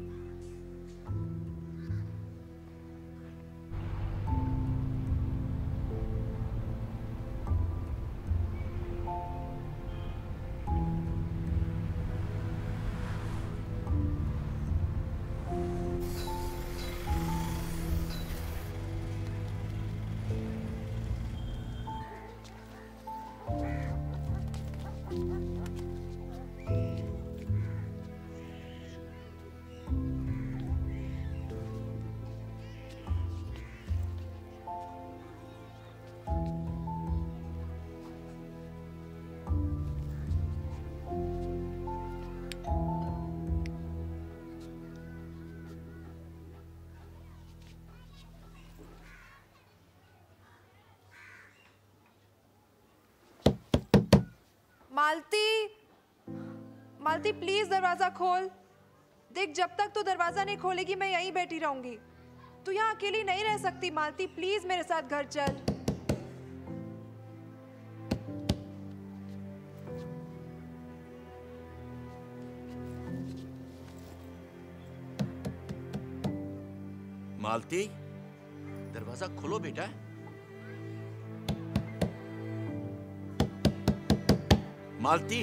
मालती, मालती प्लीज दरवाजा खोल। देख जब तक तू दरवाजा नहीं खोलेगी मैं यहीं बैठी रहूंगी। तू यहाँ अकेली नहीं रह सकती मालती, प्लीज मेरे साथ घर चल। मालती दरवाजा खोलो बेटा। मालती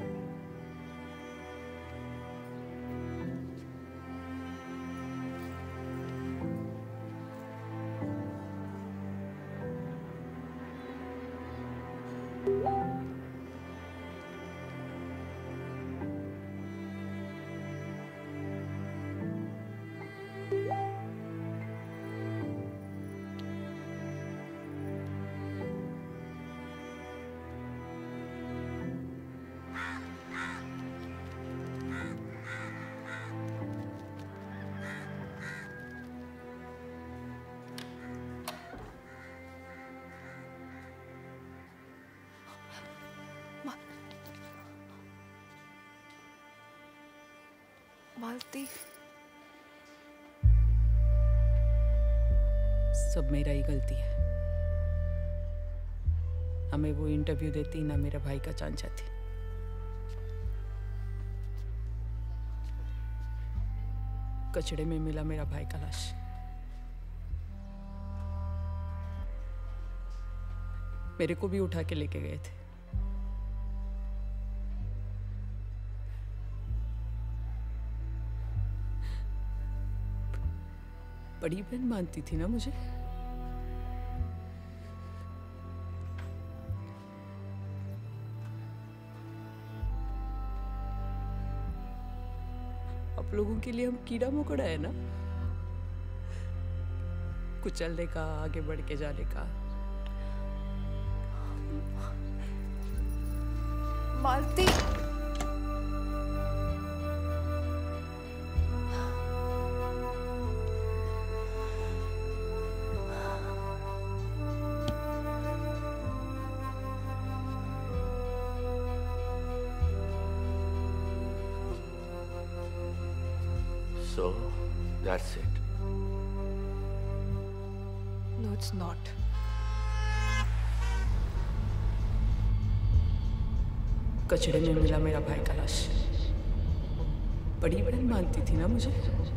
मालती सब मेरा ही गलती है। ना मैं वो इंटरव्यू देती, ना मेरा भाई का चांस चाहती। कचड़े में मिला मेरा भाई का लाश। मेरे को भी उठा के लेके गए थे। बड़ी बहन मानती थी ना मुझे। अब आप लोगों के लिए हम कीड़ा मकोड़ा है ना, कुचलने का, आगे बढ़ के जाने का। मालती, So, that's it. no it's not. कचड़े में मिला मेरा भाई का लाश। बड़ी बहन मानती थी ना मुझे।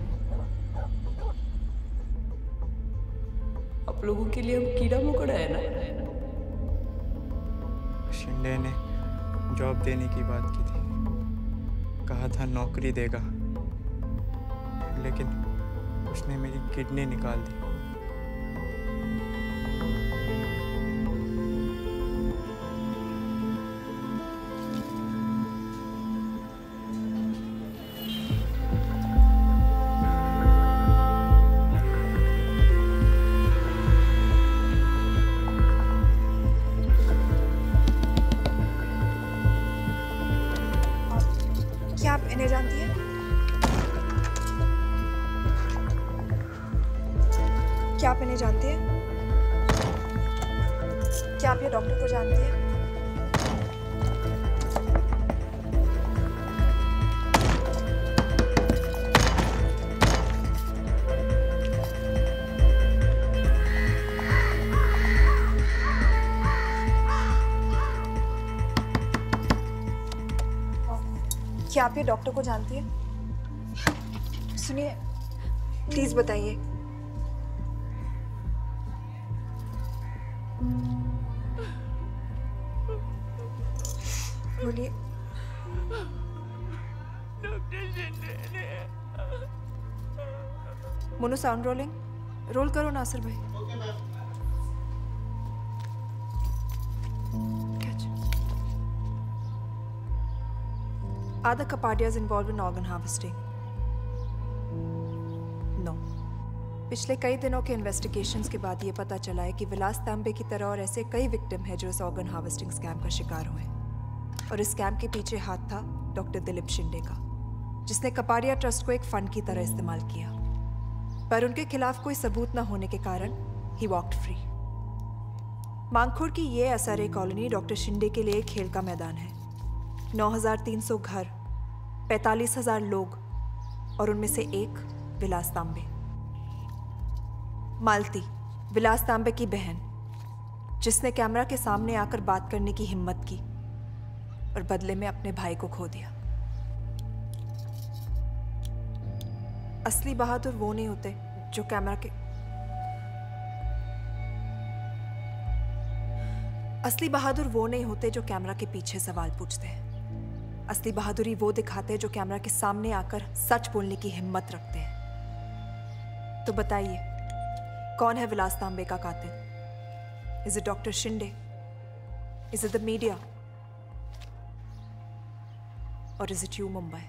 आप लोगों के लिए हम कीड़ा मकोड़ा है ना। शिंदे ने जॉब देने की बात की थी, कहा था नौकरी देगा, लेकिन उसने मेरी किडनी निकाल दी। क्या आप इन्हें जानती हैं? क्या आप इन्हें जानती हैं? क्या आप ये डॉक्टर को जानती हैं? क्या आप ये डॉक्टर को जानती हैं? सुनिए, प्लीज बताइए। बोलिए। मोनो साउंड रोलिंग रोल करो नासिर भाई। Are the Kapadias involved in organ harvesting? No. पिछले कई दिनों के इन्वेस्टिगेशंस के बाद ये पता चला है कि विलास तांबे की तरह और ऐसे कई विक्टिम हैं जो इस ऑर्गन हार्वेस्टिंग स्कैम का शिकार हुए, और इस स्कैम के पीछे हाथ था डॉक्टर दिलीप शिंदे का, जिसने कपाडिया ट्रस्ट को एक फंड की तरह इस्तेमाल किया। पर उनके खिलाफ कोई सबूत न होने के कारण ही वॉक्ड फ्री। मांगखोर की ये एसआरए कॉलोनी डॉक्टर शिंदे के लिए खेल का मैदान है। नौ हजार तीन सौ घर, पैंतालीस हजार लोग, और उनमें से एक विलास तांबे। मालती, विलास तांबे की बहन, जिसने कैमरा के सामने आकर बात करने की हिम्मत की और बदले में अपने भाई को खो दिया। असली बहादुर वो नहीं होते जो कैमरा के असली बहादुर वो नहीं होते जो कैमरा के पीछे सवाल पूछते हैं। असली बहादुरी वो दिखाते हैं जो कैमरा के सामने आकर सच बोलने की हिम्मत रखते हैं। तो बताइए, कौन है विलास तांबे का कातिल? Is it doctor Shinde? Is it the media? और is it you Mumbai?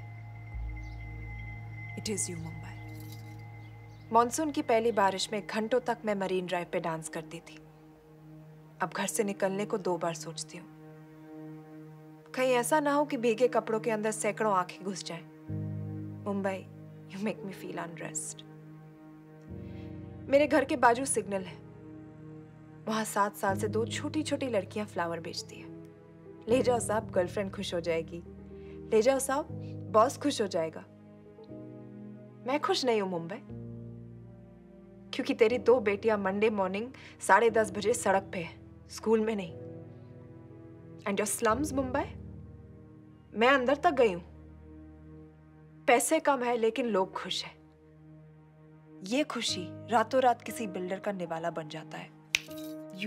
It is you Mumbai. Monsoon की पहली बारिश में घंटों तक मैं मरीन ड्राइव पे डांस करती थी। अब घर से निकलने को दो बार सोचती हूँ, कहीं ऐसा ना हो कि भीगे कपड़ों के अंदर सैकड़ों आंखें घुस जाएं। Mumbai, you make me feel unrest. मेरे घर के बाजू सिग्नल है, वहां सात साल से दो छोटी छोटी लड़कियां फ्लावर बेचती है। ले जाओ साहब, गर्लफ्रेंड खुश हो जाएगी। ले जाओ साहब, बॉस खुश हो जाएगा। मैं खुश नहीं हूं मुंबई, क्योंकि तेरी दो बेटियां मंडे मॉर्निंग साढ़े दस बजे सड़क पे है, स्कूल में नहीं। एंड योर स्लम्स मुंबई, मैं अंदर तक गई हूं। पैसे कम है लेकिन लोग खुश हैं। ये खुशी रातों रात किसी बिल्डर का निवाला बन जाता है। यू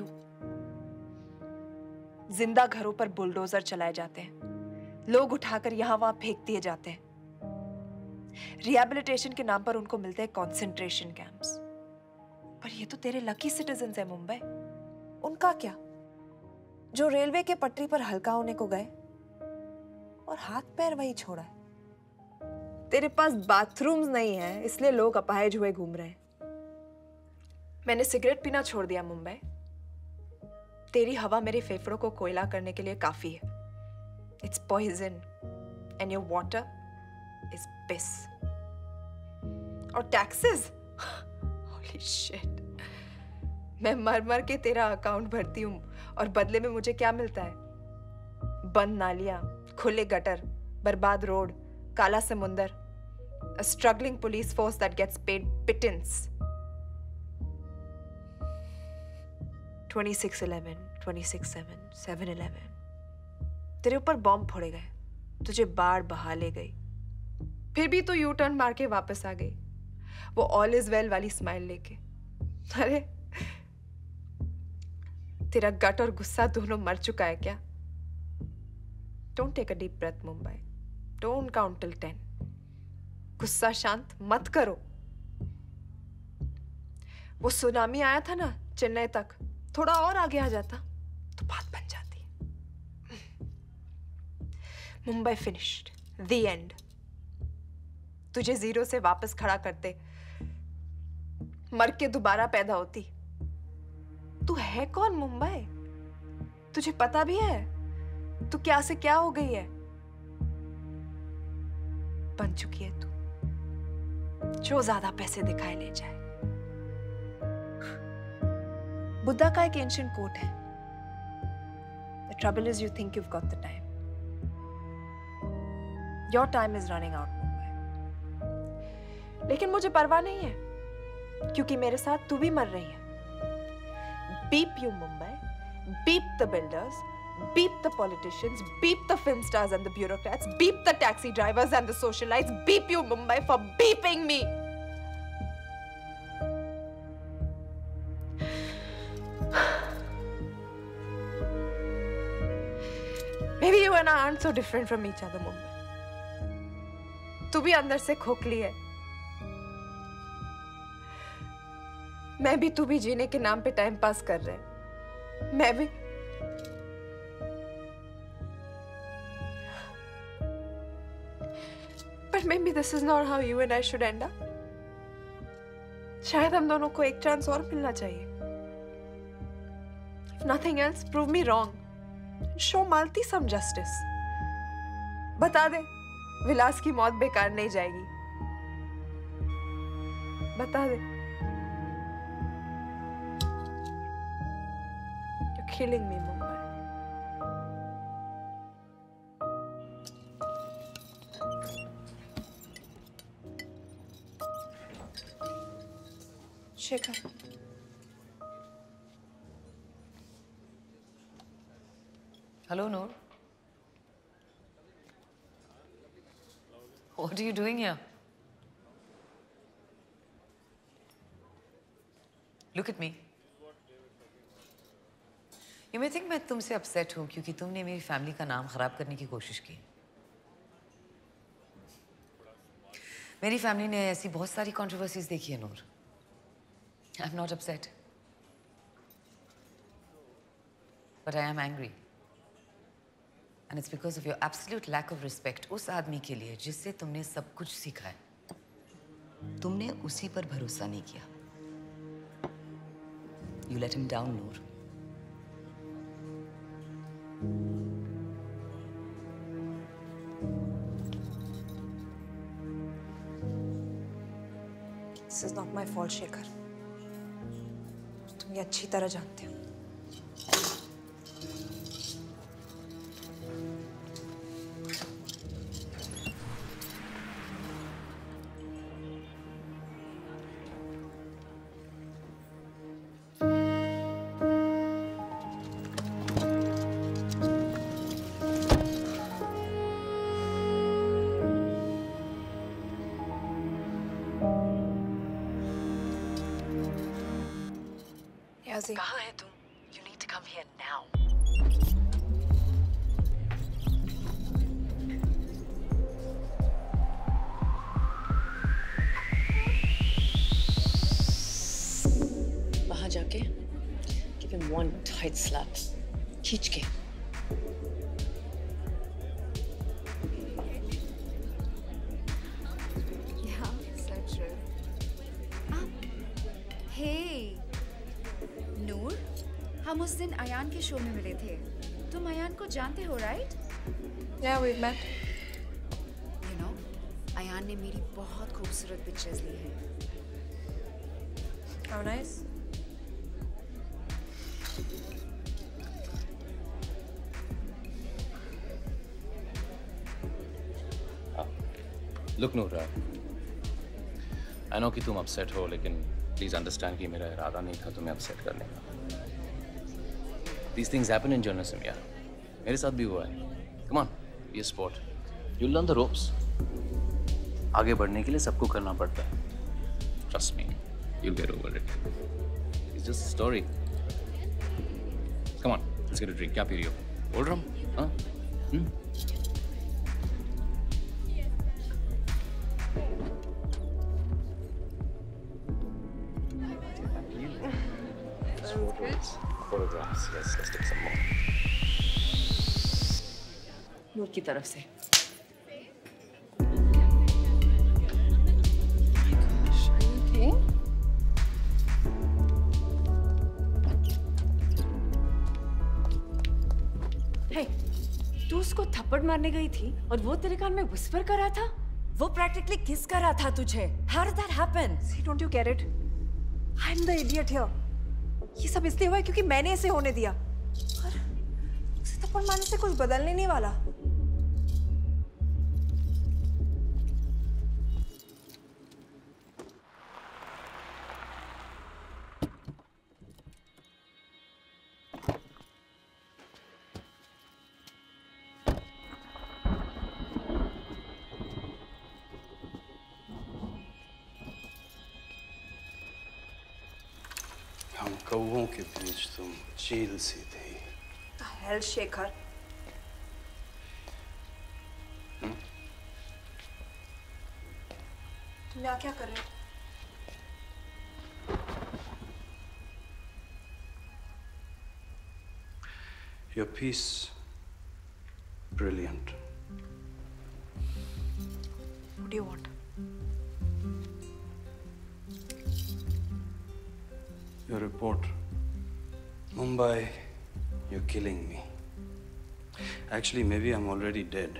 जिंदा घरों पर बुलडोजर चलाए जाते हैं, लोग उठाकर यहां वहां फेंक दिए जाते हैं। रिहैबिलिटेशन के नाम पर उनको मिलते हैं कॉन्सेंट्रेशन कैंप्स। पर ये तो तेरे लकी सिटीजन्स है मुंबई। उनका क्या, जो रेलवे के पटरी पर हल्का होने को गए और हाथ पैर वही छोड़ा है। तेरे पास बाथरूम्स नहीं है इसलिए लोग अपाहिज हुए घूम रहे हैं। मैंने सिगरेट पीना छोड़ दिया मुंबई। तेरी हवा मेरे फेफड़ों को कोयला करने के लिए काफी है। It's poison and your water is piss. और टैक्सेस, होली शिट, मैं मर मर के तेरा अकाउंट भरती हूँ और बदले में मुझे क्या मिलता है? बंद नालियां, खुले गटर, बर्बाद रोड, काला समुंदर, a struggling police force that gets paid pittance. twenty-six eleven, twenty-six seven, seven eleven. तेरे ऊपर बॉम्ब फोड़े गए, तुझे बाढ़ बहा ले गई, फिर भी तो यू टर्न मार के वापस आ गई, वो ऑल इज वेल वाली स्माइल लेके। अरे तेरा गट और गुस्सा दोनों मर चुका है क्या? Don't take a deep breath, Mumbai. Don't count till ten. गुस्सा शांत मत करो। वो सुनामी आया था ना चेन्नई तक, थोड़ा और आगे आ जाता तो बात बन जाती। Mumbai finished, the end. तुझे जीरो से वापस खड़ा करते, मर के दोबारा पैदा होती। तू है कौन मुंबई? तुझे पता भी है तू क्या से क्या हो गई है? बन चुकी है तू जो ज्यादा पैसे दिखाए ले जाए। बुद्धा का एक एंशिएंट कोट है, The trouble is you think you've got the time. Your time is running out, Mumbai. लेकिन मुझे परवाह नहीं है क्योंकि मेरे साथ तू भी मर रही है। Beep you, Mumbai. Beep the builders. Beep the politicians. Beep the film stars and the bureaucrats. Beep the taxi drivers and the socialites. Beep you, Mumbai, for beeping me. Maybe you and I aren't so different from each other, Mumbai. तू भी अंदर से खोखली है, मैं भी तू भी जीने के नाम पे टाइम पास कर रहे। मैं भी But maybe this is not how you and I should end up. शायद हम दोनों को एक चांस और मिलना चाहिए। If nothing else, prove me wrong. Show Malti some justice. बता दे विलास की मौत बेकार नहीं जाएगी। बता दे। You're killing me, Mumbai. Shekhar. Hello, Noor. What are you doing here? Look at me. You may think मैं तुमसे अपसेट हूँ क्योंकि तुमने मेरी फैमिली का नाम खराब करने की कोशिश की। मेरी फैमिली ने ऐसी बहुत सारी कंट्रोवर्सीज देखी है, नूर। I'm not upset. But I am angry. And it's because of your absolute lack of respect उस आदमी के लिए जिससे तुमने सब कुछ सीखा है। तुमने उसी पर भरोसा नहीं किया। You let him down, Noor. This is not my fault, Shekhar. तुम ये अच्छी तरह जानते हो। कहाँ है तुम? You need to come here now. वहाँ जाके give him one tight slap. खींच के। हम उस दिन अयान के शो में मिले थे। तुम अयान को जानते हो, right? Yeah, we've met. You know, Ayaan ने मेरी बहुत खूबसूरत पिक्चर्स ली हैं। How nice. Look, Noor, I know कि तुम upset हो, लेकिन please understand कि मेरा इरादा नहीं था तुम्हें upset करने का। These things happen in journalism, yeah. मेरे साथ भी हुआ है। Come on, be a sport. You'll learn the ropes. आगे बढ़ने के लिए सबको करना पड़ता है। Trust me, you'll get over it. It's just a story. Come on, let's get a drink. क्या पी रही हो? Cold rum? हाँ? Hmm? Photographs. Yes, let's take some more. नूर की तरफ से। Okay. Hey, तू उसको थप्पड़ मारने गई थी और वो तेरे कान में विस्पर कर रहा था? वो प्रैक्टिकली किस कर रहा था तुझे? How did that happen? See, don't you get it? I'm the idiot here. ये सब इसलिए हुआ है क्योंकि मैंने इसे होने दिया। और उसे थप्पड़ मारने से कुछ बदलने नहीं वाला। हम कौवों के बीच तुम चील सी थी। The hell, Shekhar? तुम यहाँ क्या कर रहे हो? Your piece, brilliant. What do you want? Your report. Mumbai, you're killing me. Actually, maybe I'm already dead.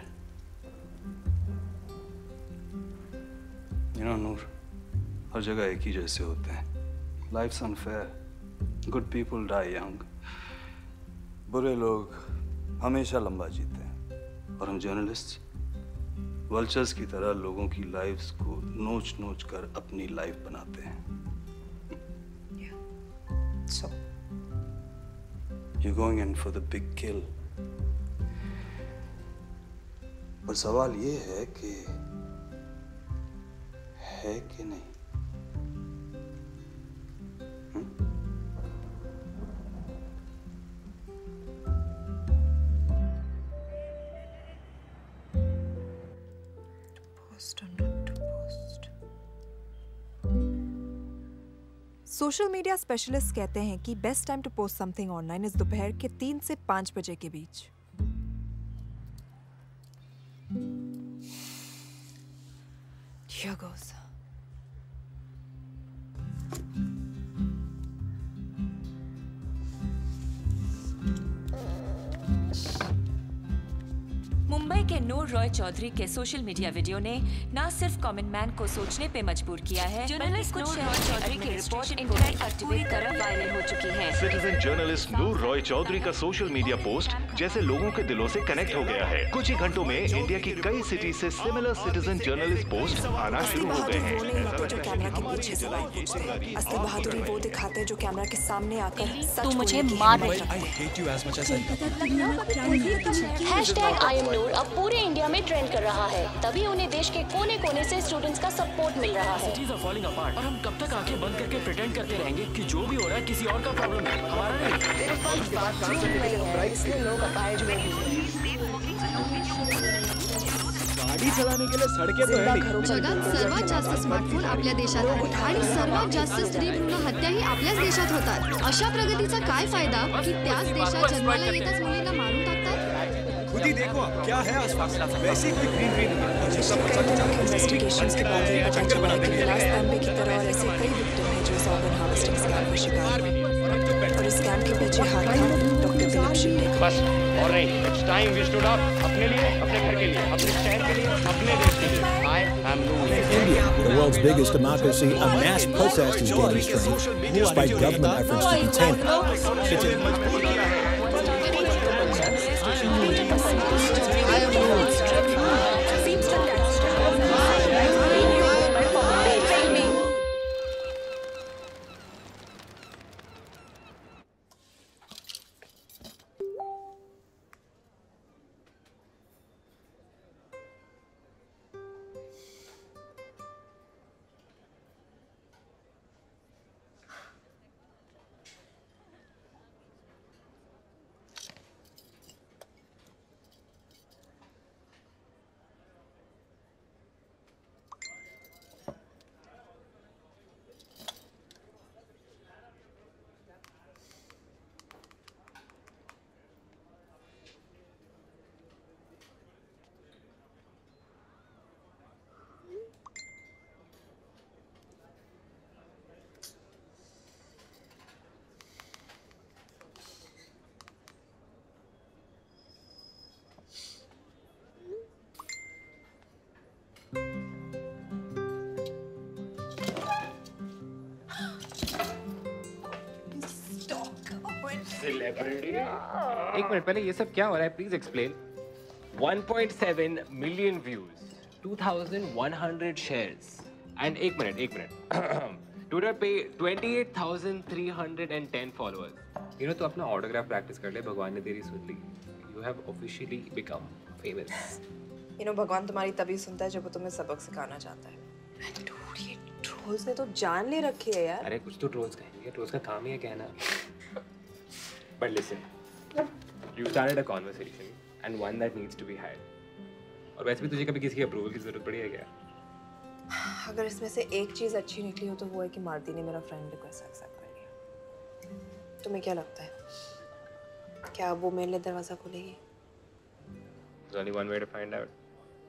You know, Noor, हर जगह एक ही जैसे होते हैं. Life's unfair. Good people die young. बुरे लोग हमेशा लंबा जीते हैं. और हम जर्नलिस्ट वल्चर्स की तरह लोगों की लाइफ्स को नोच नोच कर अपनी लाइफ बनाते हैं. So, you're going in for the big kill. पर सवाल ये है कि है कि नहीं? post or not to post? Social media specialist कहते हैं कि best time to post something online is दोपहर के तीन से पांच बजे के बीच. Here goes. मुंबई के नूर रॉय चौधरी के सोशल मीडिया वीडियो ने न सिर्फ कॉमन मैन को सोचने पे मजबूर किया है, जर्नलिस्ट नूर रॉय चौधरी की रिपोर्ट इंटरनेट पर पूरी तरह वायरल हो चुकी है. सिटीजन जर्नलिस्ट नूर रॉय चौधरी का सोशल मीडिया पोस्ट जैसे लोगों के दिलों से कनेक्ट हो गया है. कुछ ही घंटों में इंडिया की कई सिटी से सिमिलर सिटीजन जर्नलिस्ट पोस्ट आना शुरू हो गए हैं. जो कैमरा के पीछे से बात पूछते हैं. असली बहादुरी वो दिखाते हैं जो कैमरा के सामने आकर सच मुझे मार रही है. हैशटैग आई एम नूर अब पूरे इंडिया में ट्रेंड कर रहा है. तभी उन्हें देश के कोने कोने से स्टूडेंट्स का सपोर्ट मिल रहा है. सिटीज आर फॉलिंग अपार्ट और हम कब तक आंखें बंद करके प्रिटेंड करते रहेंगे कि जो भी हो रहा है किसी और का प्रॉब्लम है, हमारा नहीं. इसलिए लोग अपाहिज हुए हैं. गाडी चलाने के लिए सडके तो है. जगात सर्वात जास्त स्मार्टफोन आपल्या देशात आहेत आणि सर्वात जास्त स्त्री भ्रूण हत्याही आपल्याच देशात होतात. अशा प्रगतीचा काय फायदा की त्याच देशात जन्माला येताच मुलींना मारून टाकतात. खुद ही देखो क्या है आसपास. वैसी कोई ग्रीन ग्रीन इन्वेस्टिगेशंस के बाद ये पता चला है कि लास्ट तांबे की तरह और ऐसे कई विक्टिम हैं जो इस ऑर्गन हार्वेस्टिंग स्कैम का शिकार हुए. और इस स्कैम के पीछे मुझे हाथ डॉक्टर दिलीप शिंदे। बस और नहीं, it's time we stood up अपने लिए, अपने घर के लिए, अपने शहर के लिए, अपने देश के लिए। I am Noor. India, the world's biggest democracy, a mass protest is gaining strength despite government efforts to contain it. एक मिनट पहले ये सब क्या हो रहा है, please explain. one point seven million views, two thousand one hundred shares and एक minute एक मिनट ट्विटर पे twenty-eight thousand three hundred ten followers. You know, तो अपना ऑटोग्राफ प्रैक्टिस कर ले, भगवान ने तेरी सुन ली। You have officially become famous. You know, भगवान तुम्हारी तभी सुनता है जब वो तुम्हें सबक सिखाना चाहता है। डूड, ये ट्रोल्स ने तो जान ले रखी है यार। अरे कुछ तो ट्रोल्स कहेंगे, ट्रोल्स का काम ही है कहना। But listen, you started a conversation and one that needs to be had. और वैसे भी तुझे कभी किसी के अप्रूवल की जरूरत पड़ी है क्या? अगर इसमें से एक चीज अच्छी निकली हो तो वो है कि मालती ने मेरा फ्रेंड रिक्वेस्ट एक्सेप्ट कर लिया। तुम्हें क्या लगता है, क्या वो मेरे लिए दरवाजा खोलेगी? There's only one way to find out.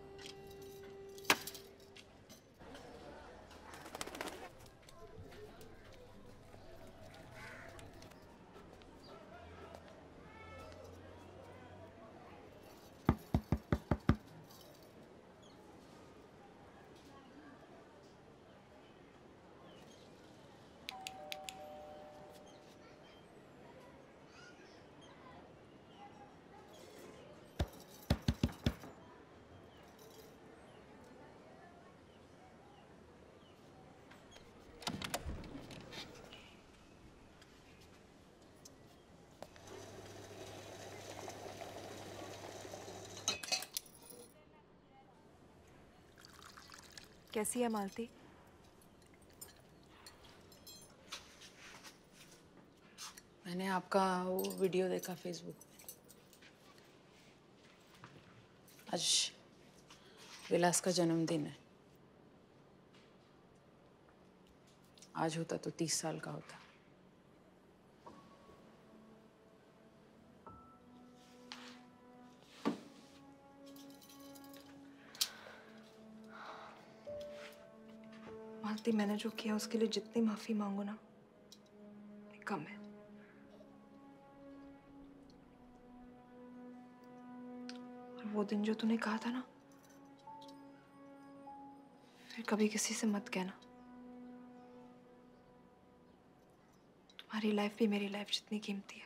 कैसी है मालती? मैंने आपका वो वीडियो देखा फेसबुक पे। आज विलास का जन्मदिन है। आज होता तो तीस साल का होता। मालती, मैंने जो किया उसके लिए जितनी माफी मांगो ना कम है। और वो दिन जो तूने कहा था ना, फिर कभी किसी से मत कहना। तुम्हारी लाइफ भी मेरी लाइफ जितनी कीमती है।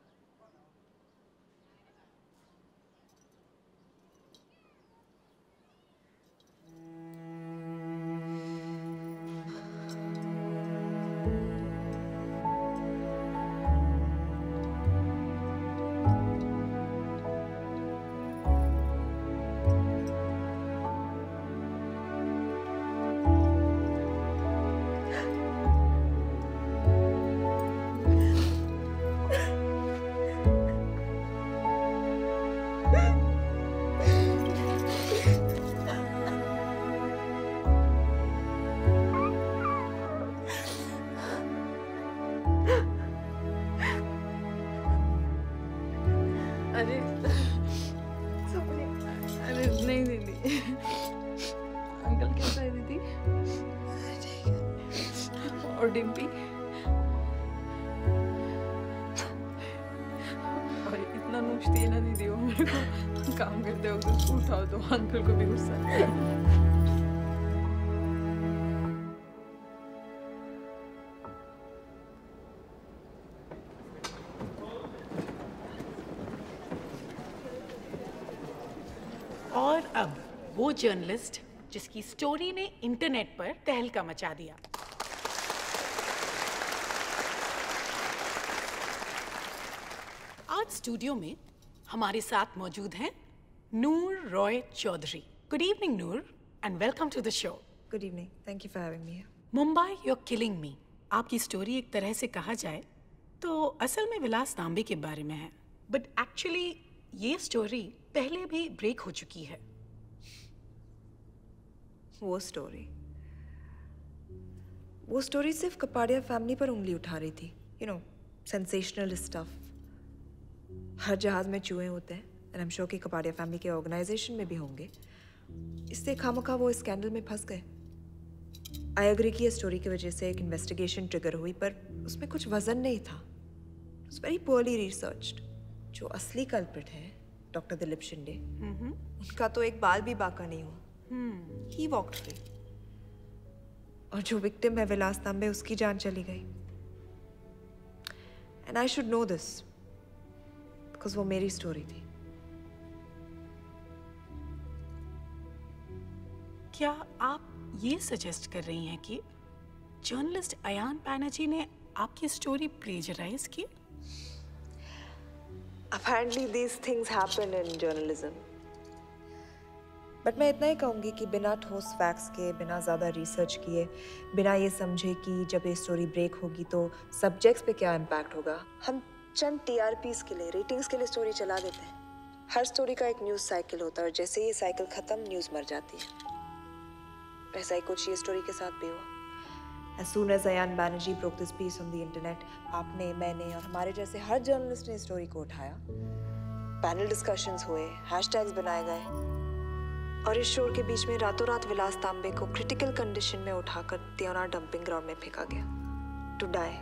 अरे अरे नहीं दीदी, अंकल कैसा है दीदी? और डिम्पी अंकल को काम करते वक्त उठाओ तो अंकल को भी गुस्सा आता है। और अब वो जर्नलिस्ट जिसकी स्टोरी ने इंटरनेट पर तहलका मचा दिया। आज स्टूडियो में हमारे साथ मौजूद हैं Noor Roy Chaudhary. Good evening Noor and welcome to the show. Good evening, thank you for having me. Mumbai you are killing me. आपकी स्टोरी एक तरह से कहा जाए तो असल में विलास तांबे के बारे में है, बट एक्चुअली ये स्टोरी पहले भी ब्रेक हो चुकी है। वो स्टोरी वो स्टोरी सिर्फ कपाड़िया फैमिली पर उंगली उठा रही थी। You know, sensational stuff. हर जहाज में चूहे होते हैं एंड आई एम श्योर कि कपाड़िया फैमिली के ऑर्गेनाइजेशन में भी होंगे। इससे खामखा वो स्कैंडल में फंस गए। आई एग्री कि ये स्टोरी की वजह से एक इन्वेस्टिगेशन ट्रिगर हुई, पर उसमें कुछ वजन नहीं था। It's very poorly researched. जो असली कल्प्रिट है डॉक्टर दिलीप शिंदे, उनका तो एक बाल भी बाका नहीं हुआ। He walked free. और जो विक्टिम है विलास तांबे, उसकी जान चली गई। And I should know this because वो मेरी स्टोरी थी। क्या आप ये सजेस्ट कर रही हैं कि जर्नलिस्ट अयान बैनर्जी ने आपकी स्टोरी प्लेजराइज की? Apparently these things happen in journalism. But मैं इतना ही कहूँगी कि बिना ठोस फैक्ट्स के, बिना ज़्यादा रिसर्च किए, बिना ये समझे कि जब ये स्टोरी ब्रेक होगी तो सब्जेक्ट्स पे क्या इम्पैक्ट होगा, हम चंद टीआरपीस के लिए, रेटिंग्स के लिए स्टोरी चला देते हैं। हर स्टोरी का एक न्यूज़ साइकिल होता है और जैसे ये साइकिल ख़त्म, न्यूज़ मर जाती है। ऐसा ही कुछ ये स्टोरी के साथ भी हुआ। As soon as Ayan Banerjee broke this piece on the internet, आपने, मैंने और हमारे जैसे हर जर्नलिस्ट ने स्टोरी को उठाया। पैनल डिस्कशंस हुए, हैशटैग्स बनाए गए और इस शोर के बीच में रातों रात विलास तांबे को क्रिटिकल कंडीशन में उठाकर त्योना डंपिंग ग्राउंड में फेंका गया। To die.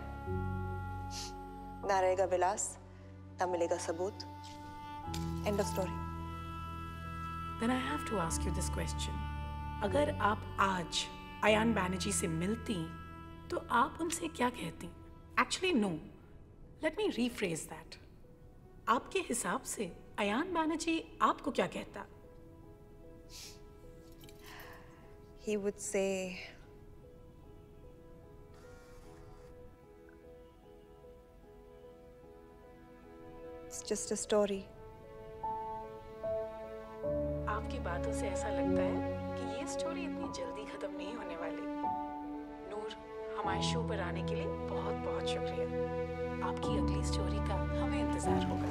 ना रहेगा विलास, ना मिलेगा सबूत। End of story. Then I have to ask you this question. अगर आप आज अयान बैनर्जी से मिलती तो आप उनसे क्या कहती? Actually no, let me rephrase that. आपके हिसाब से अयान बैनर्जी आपको क्या कहता? He would say, it's just a story. आपकी बातों से ऐसा लगता है कि ये स्टोरी इतनी जल्दी खत्म नहीं होने वाली। नूर, हमारे शो पर आने के लिए बहुत बहुत शुक्रिया। आपकी अगली स्टोरी का हमें इंतजार होगा।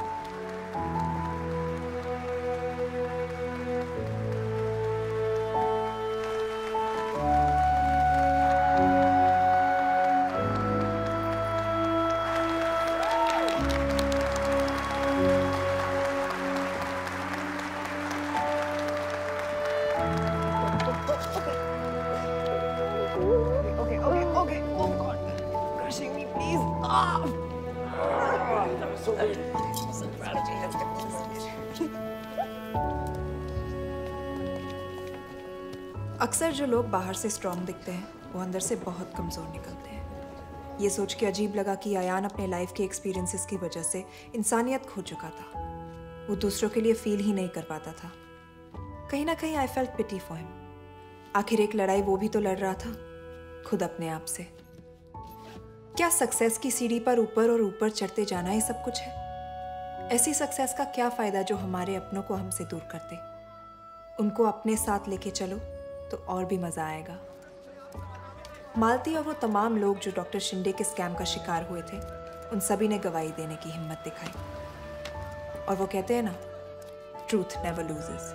अक्सर जो लोग बाहर से स्ट्रॉन्ग दिखते हैं वो अंदर से बहुत कमज़ोर निकलते हैं। ये सोच के अजीब लगा कि अयान अपने लाइफ के एक्सपीरियंसेस की वजह से इंसानियत खो चुका था। वो दूसरों के लिए फील ही नहीं कर पाता था। कहीं ना कहीं I felt pity for him. आखिर एक लड़ाई वो भी तो लड़ रहा था, खुद अपने आप से। क्या सक्सेस की सीढ़ी पर ऊपर और ऊपर चढ़ते जाना ही सब कुछ है? ऐसी सक्सेस का क्या फ़ायदा जो हमारे अपनों को हमसे दूर कर दे? उनको अपने साथ लेके चलो तो और भी मज़ा आएगा। मालती और वो तमाम लोग जो डॉक्टर शिंदे के स्कैम का शिकार हुए थे, उन सभी ने गवाही देने की हिम्मत दिखाई। और वो कहते हैं ना, truth never loses.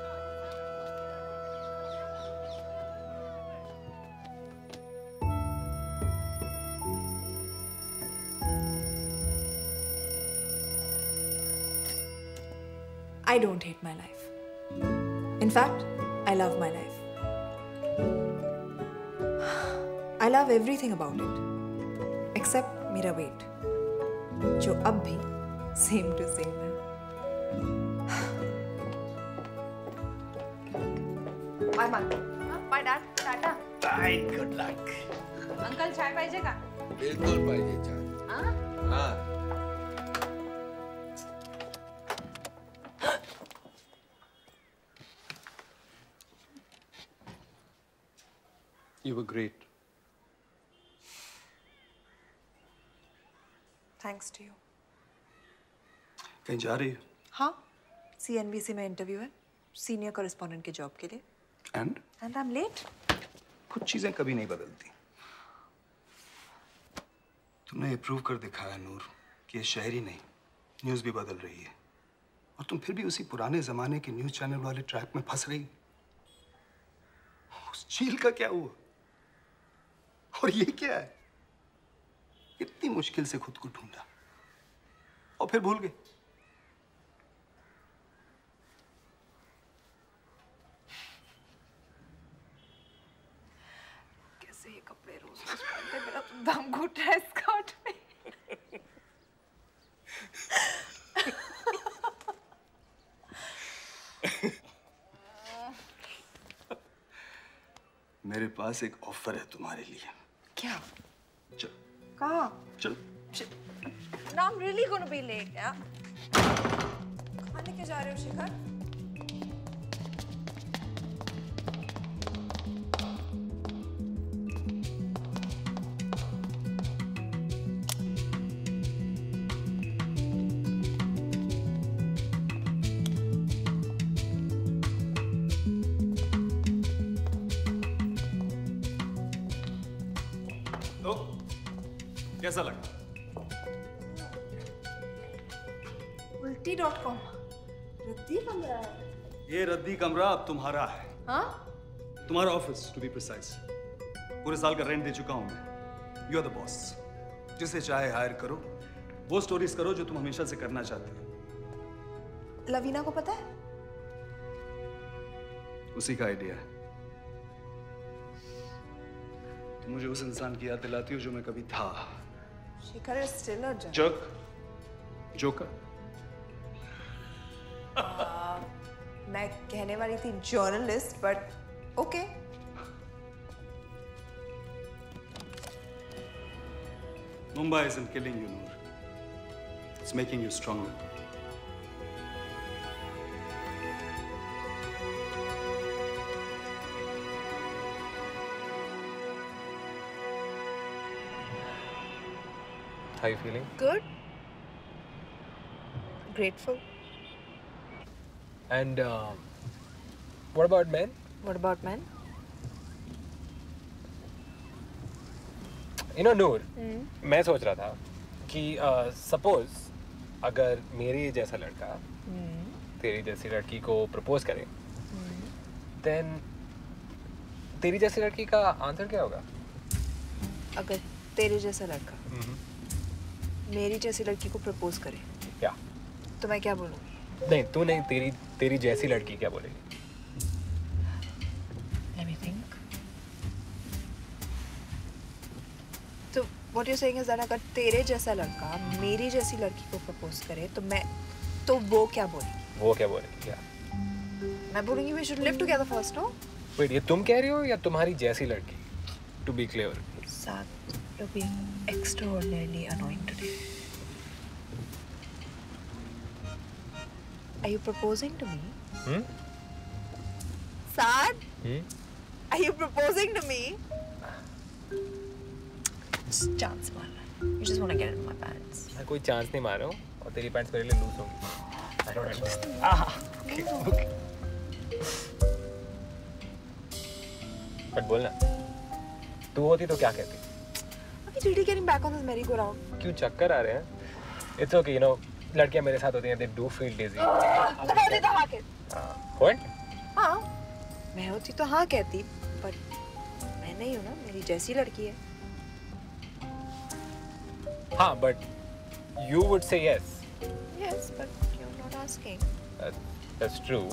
I don't hate my life. In fact, I love my life. I love everything about it, except मेरा weight, जो अब भी same to same है। Bye Mankhurd. Bye dad. Tata. Bye. Good luck. Uncle चाय पाहिजे का? बिल्कुल पाहिजे चाय. हाँ? हाँ. You were great. Thanks to you. कहीं जा रही हो? हाँ, C N B C में इंटरव्यू है, सीनियर कॉरेस्पॉन्डेंट के जॉब के लिए. And? And I'm late. कुछ चीजें कभी नहीं बदलती. तुमने ये प्रूव कर दिखाया नूर कि ये शहर ही नहीं, न्यूज़ भी बदल रही है. और तुम फिर भी उसी पुराने जमाने के न्यूज़ चैनल वाले ट्रैक में फंस रही. उस झील का क्या हुआ? और ये क्या है? इतनी मुश्किल से खुद को ढूंढा और फिर भूल गए. कैसे ये कपड़े रोज रोज पहनते, मेरा तो दम घुट रहा है स्कर्ट में. मेरे पास एक ऑफर है तुम्हारे लिए. क्या? चल. कहाँ? चल. Now I'm really gonna be late, yeah? कहाँ लेके जा रहे हो शिखर? तो कैसा लगा? उल्टी डॉट कॉम रद्दी कमरा है. ये रद्दी कमरा अब तुम्हारा है. हाँ? तुम्हारा ऑफिस टू बी प्रिसाइज. पूरे साल का रेंट दे चुका हूं मैं. You are the boss. जिसे चाहे हायर करो, वो स्टोरीज करो जो तुम हमेशा से करना चाहते हो. लवीना को पता है? उसी का आइडिया है. तुम मुझे उस इंसान की याद दिलाती हो जो मैं कभी था. Shikhar is still a jerk. Jerk. Joker. मैं कहने वाली थी journalist, but okay. Mumbai isn't killing you, Noor. It's making you stronger. How are you feeling? Good. Grateful. And um, what about men? What about men? You know, Noor, Hmm. मैं सोच रहा था कि suppose अगर मेरे जैसा लड़का तेरी जैसी लड़की को प्रपोज करे, देन तेरी जैसी लड़की का आंसर क्या होगा? अगर तेरे जैसा लड़का मेरी जैसी लड़की को प्रपोज करे, क्या? तो मैं क्या बोलूँगी? नहीं, तू नहीं, तेरी तेरी जैसी लड़की क्या बोलेगी? Let me think. तो what you're saying is that अगर तेरे जैसा लड़का मेरी जैसी लड़की को प्रपोज करे, तो मैं तो वो क्या बोलेगी? वो क्या बोलेगी? क्या? मैं बोलूँगी we should live together first, no? Wait, ये तुम कह रही हो या तुम्हारी जैसी लड़की? To be clear. साथ you're being extraordinarily annoying today. Are you proposing to me? Hmm? Saad? Hmm? Are you proposing to me? Just chance मारना. You just want to get it in my pants. मैं कोई chance नहीं मार रहा हूँ और तेरी पैंट्स मेरे लिए लूज होंगी. I don't understand. Ah, okay, okay. But बोलना, तू होती तो क्या कहती? Are you really getting back on this merry-go-round? क्यों चक्कर आ रहे हैं? It's okay, you know, लड़कियाँ मेरे साथ होती हैं, they do feel dizzy. तो मैं होती तो हाँ कहती. What? हाँ, मैं होती तो हाँ कहती, but मैं नहीं हूँ ना, मेरी जैसी लड़की है. हाँ, but you would say yes. Yes, but you're not asking. That, that's true.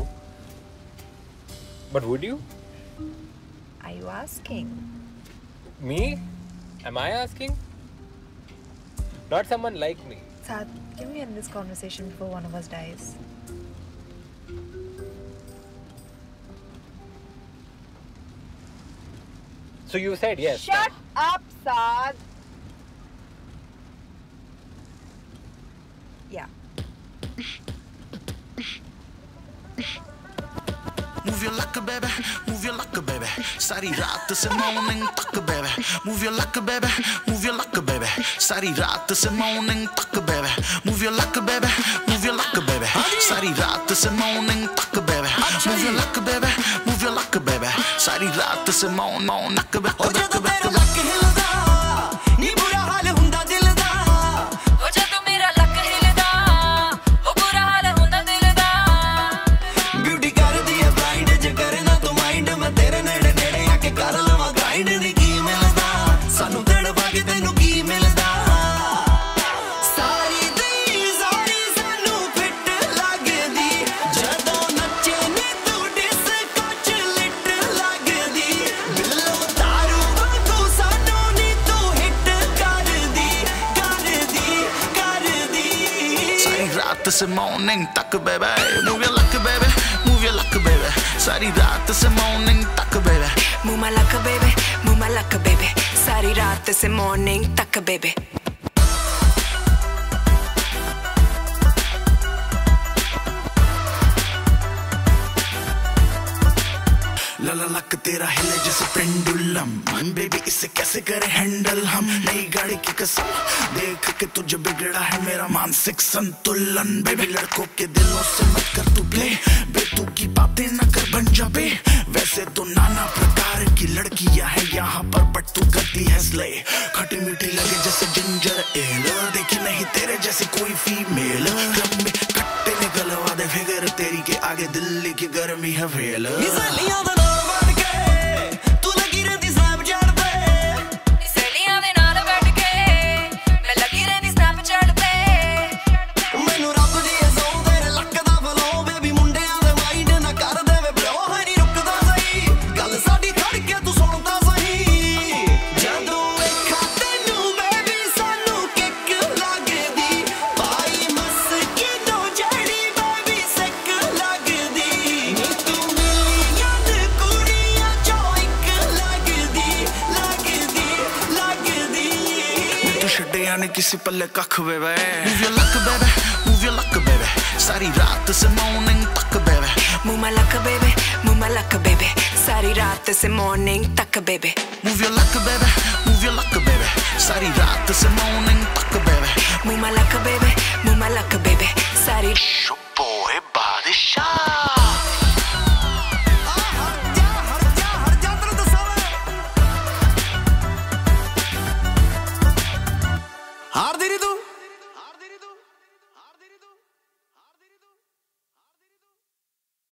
But would you? Are you asking? Me? Am I asking? Not someone like me. Saad, can we end this conversation before one of us dies? So you said yes. Shut up, Saad. Yeah. Move your luck, baby. Move your luck, baby. Sari raat se morning tak, baby. Move your luck, baby. Move your luck, baby. Sari raat se morning tak, baby. Move your luck, baby. Move your luck, baby. Sari raat se morning tak, baby. Move your luck, baby. Move your luck, baby. Sari raat se morning tak, baby. Oh, jadon mera luck hilda, ni bura haal hunda dil da. Oh, jadon mera luck hilda, oh bura haal hunda dil da. Beauty kar diya blind, je karna to mind, main tere nede nede aake kar lawa grind. Ni ki milda, sanu tadwa ke tenu ki milda. Sari di sari sanu fit lagdi, jadon nache ni tu disco lit lagdi. Billo taru vagu sanu ni tu hit kar di, kar di, kar di. Sari raat se morning tak, baby. Move your luck, baby. Move your luck, baby. Sari raat se morning tak, baby. Move my luck, baby. Move my luck, baby. Sari raat se morning tak, baby. लला लक तेरा हिले जैसे pendulum, baby इसे कैसे करे handle हम। नई गाड़ी की कसम देख के तुझे बिगड़ा है मेरा मानसिक संतुलन। बेबी लड़कों के दिलों से मत कर तू प्ले, बेतू की बातें न कर बन जा बे। वैसे तो नाना प्रकार की लड़कियां हैं यहाँ पर, बट तू करती है स्ले। खटी मीठी लगे जैसे जिंजर एल, देखी नहीं तेरे जैसे कोई फीमेल। क्लब में कट्टे निकलवा दे फिगर तेरी के आगे, दिल्ली की गर्मी है फेल। किसी पल्ले कख बेबे। Move your luck, baby. Move your luck, baby. सारी रात से morning तक, baby. Move my luck, baby. Move my luck, baby. सारी रात से morning तक, baby. Move your luck, baby. Move your luck, baby. सारी रात से morning तक, baby. Move my luck, baby. Move my luck, baby. सारी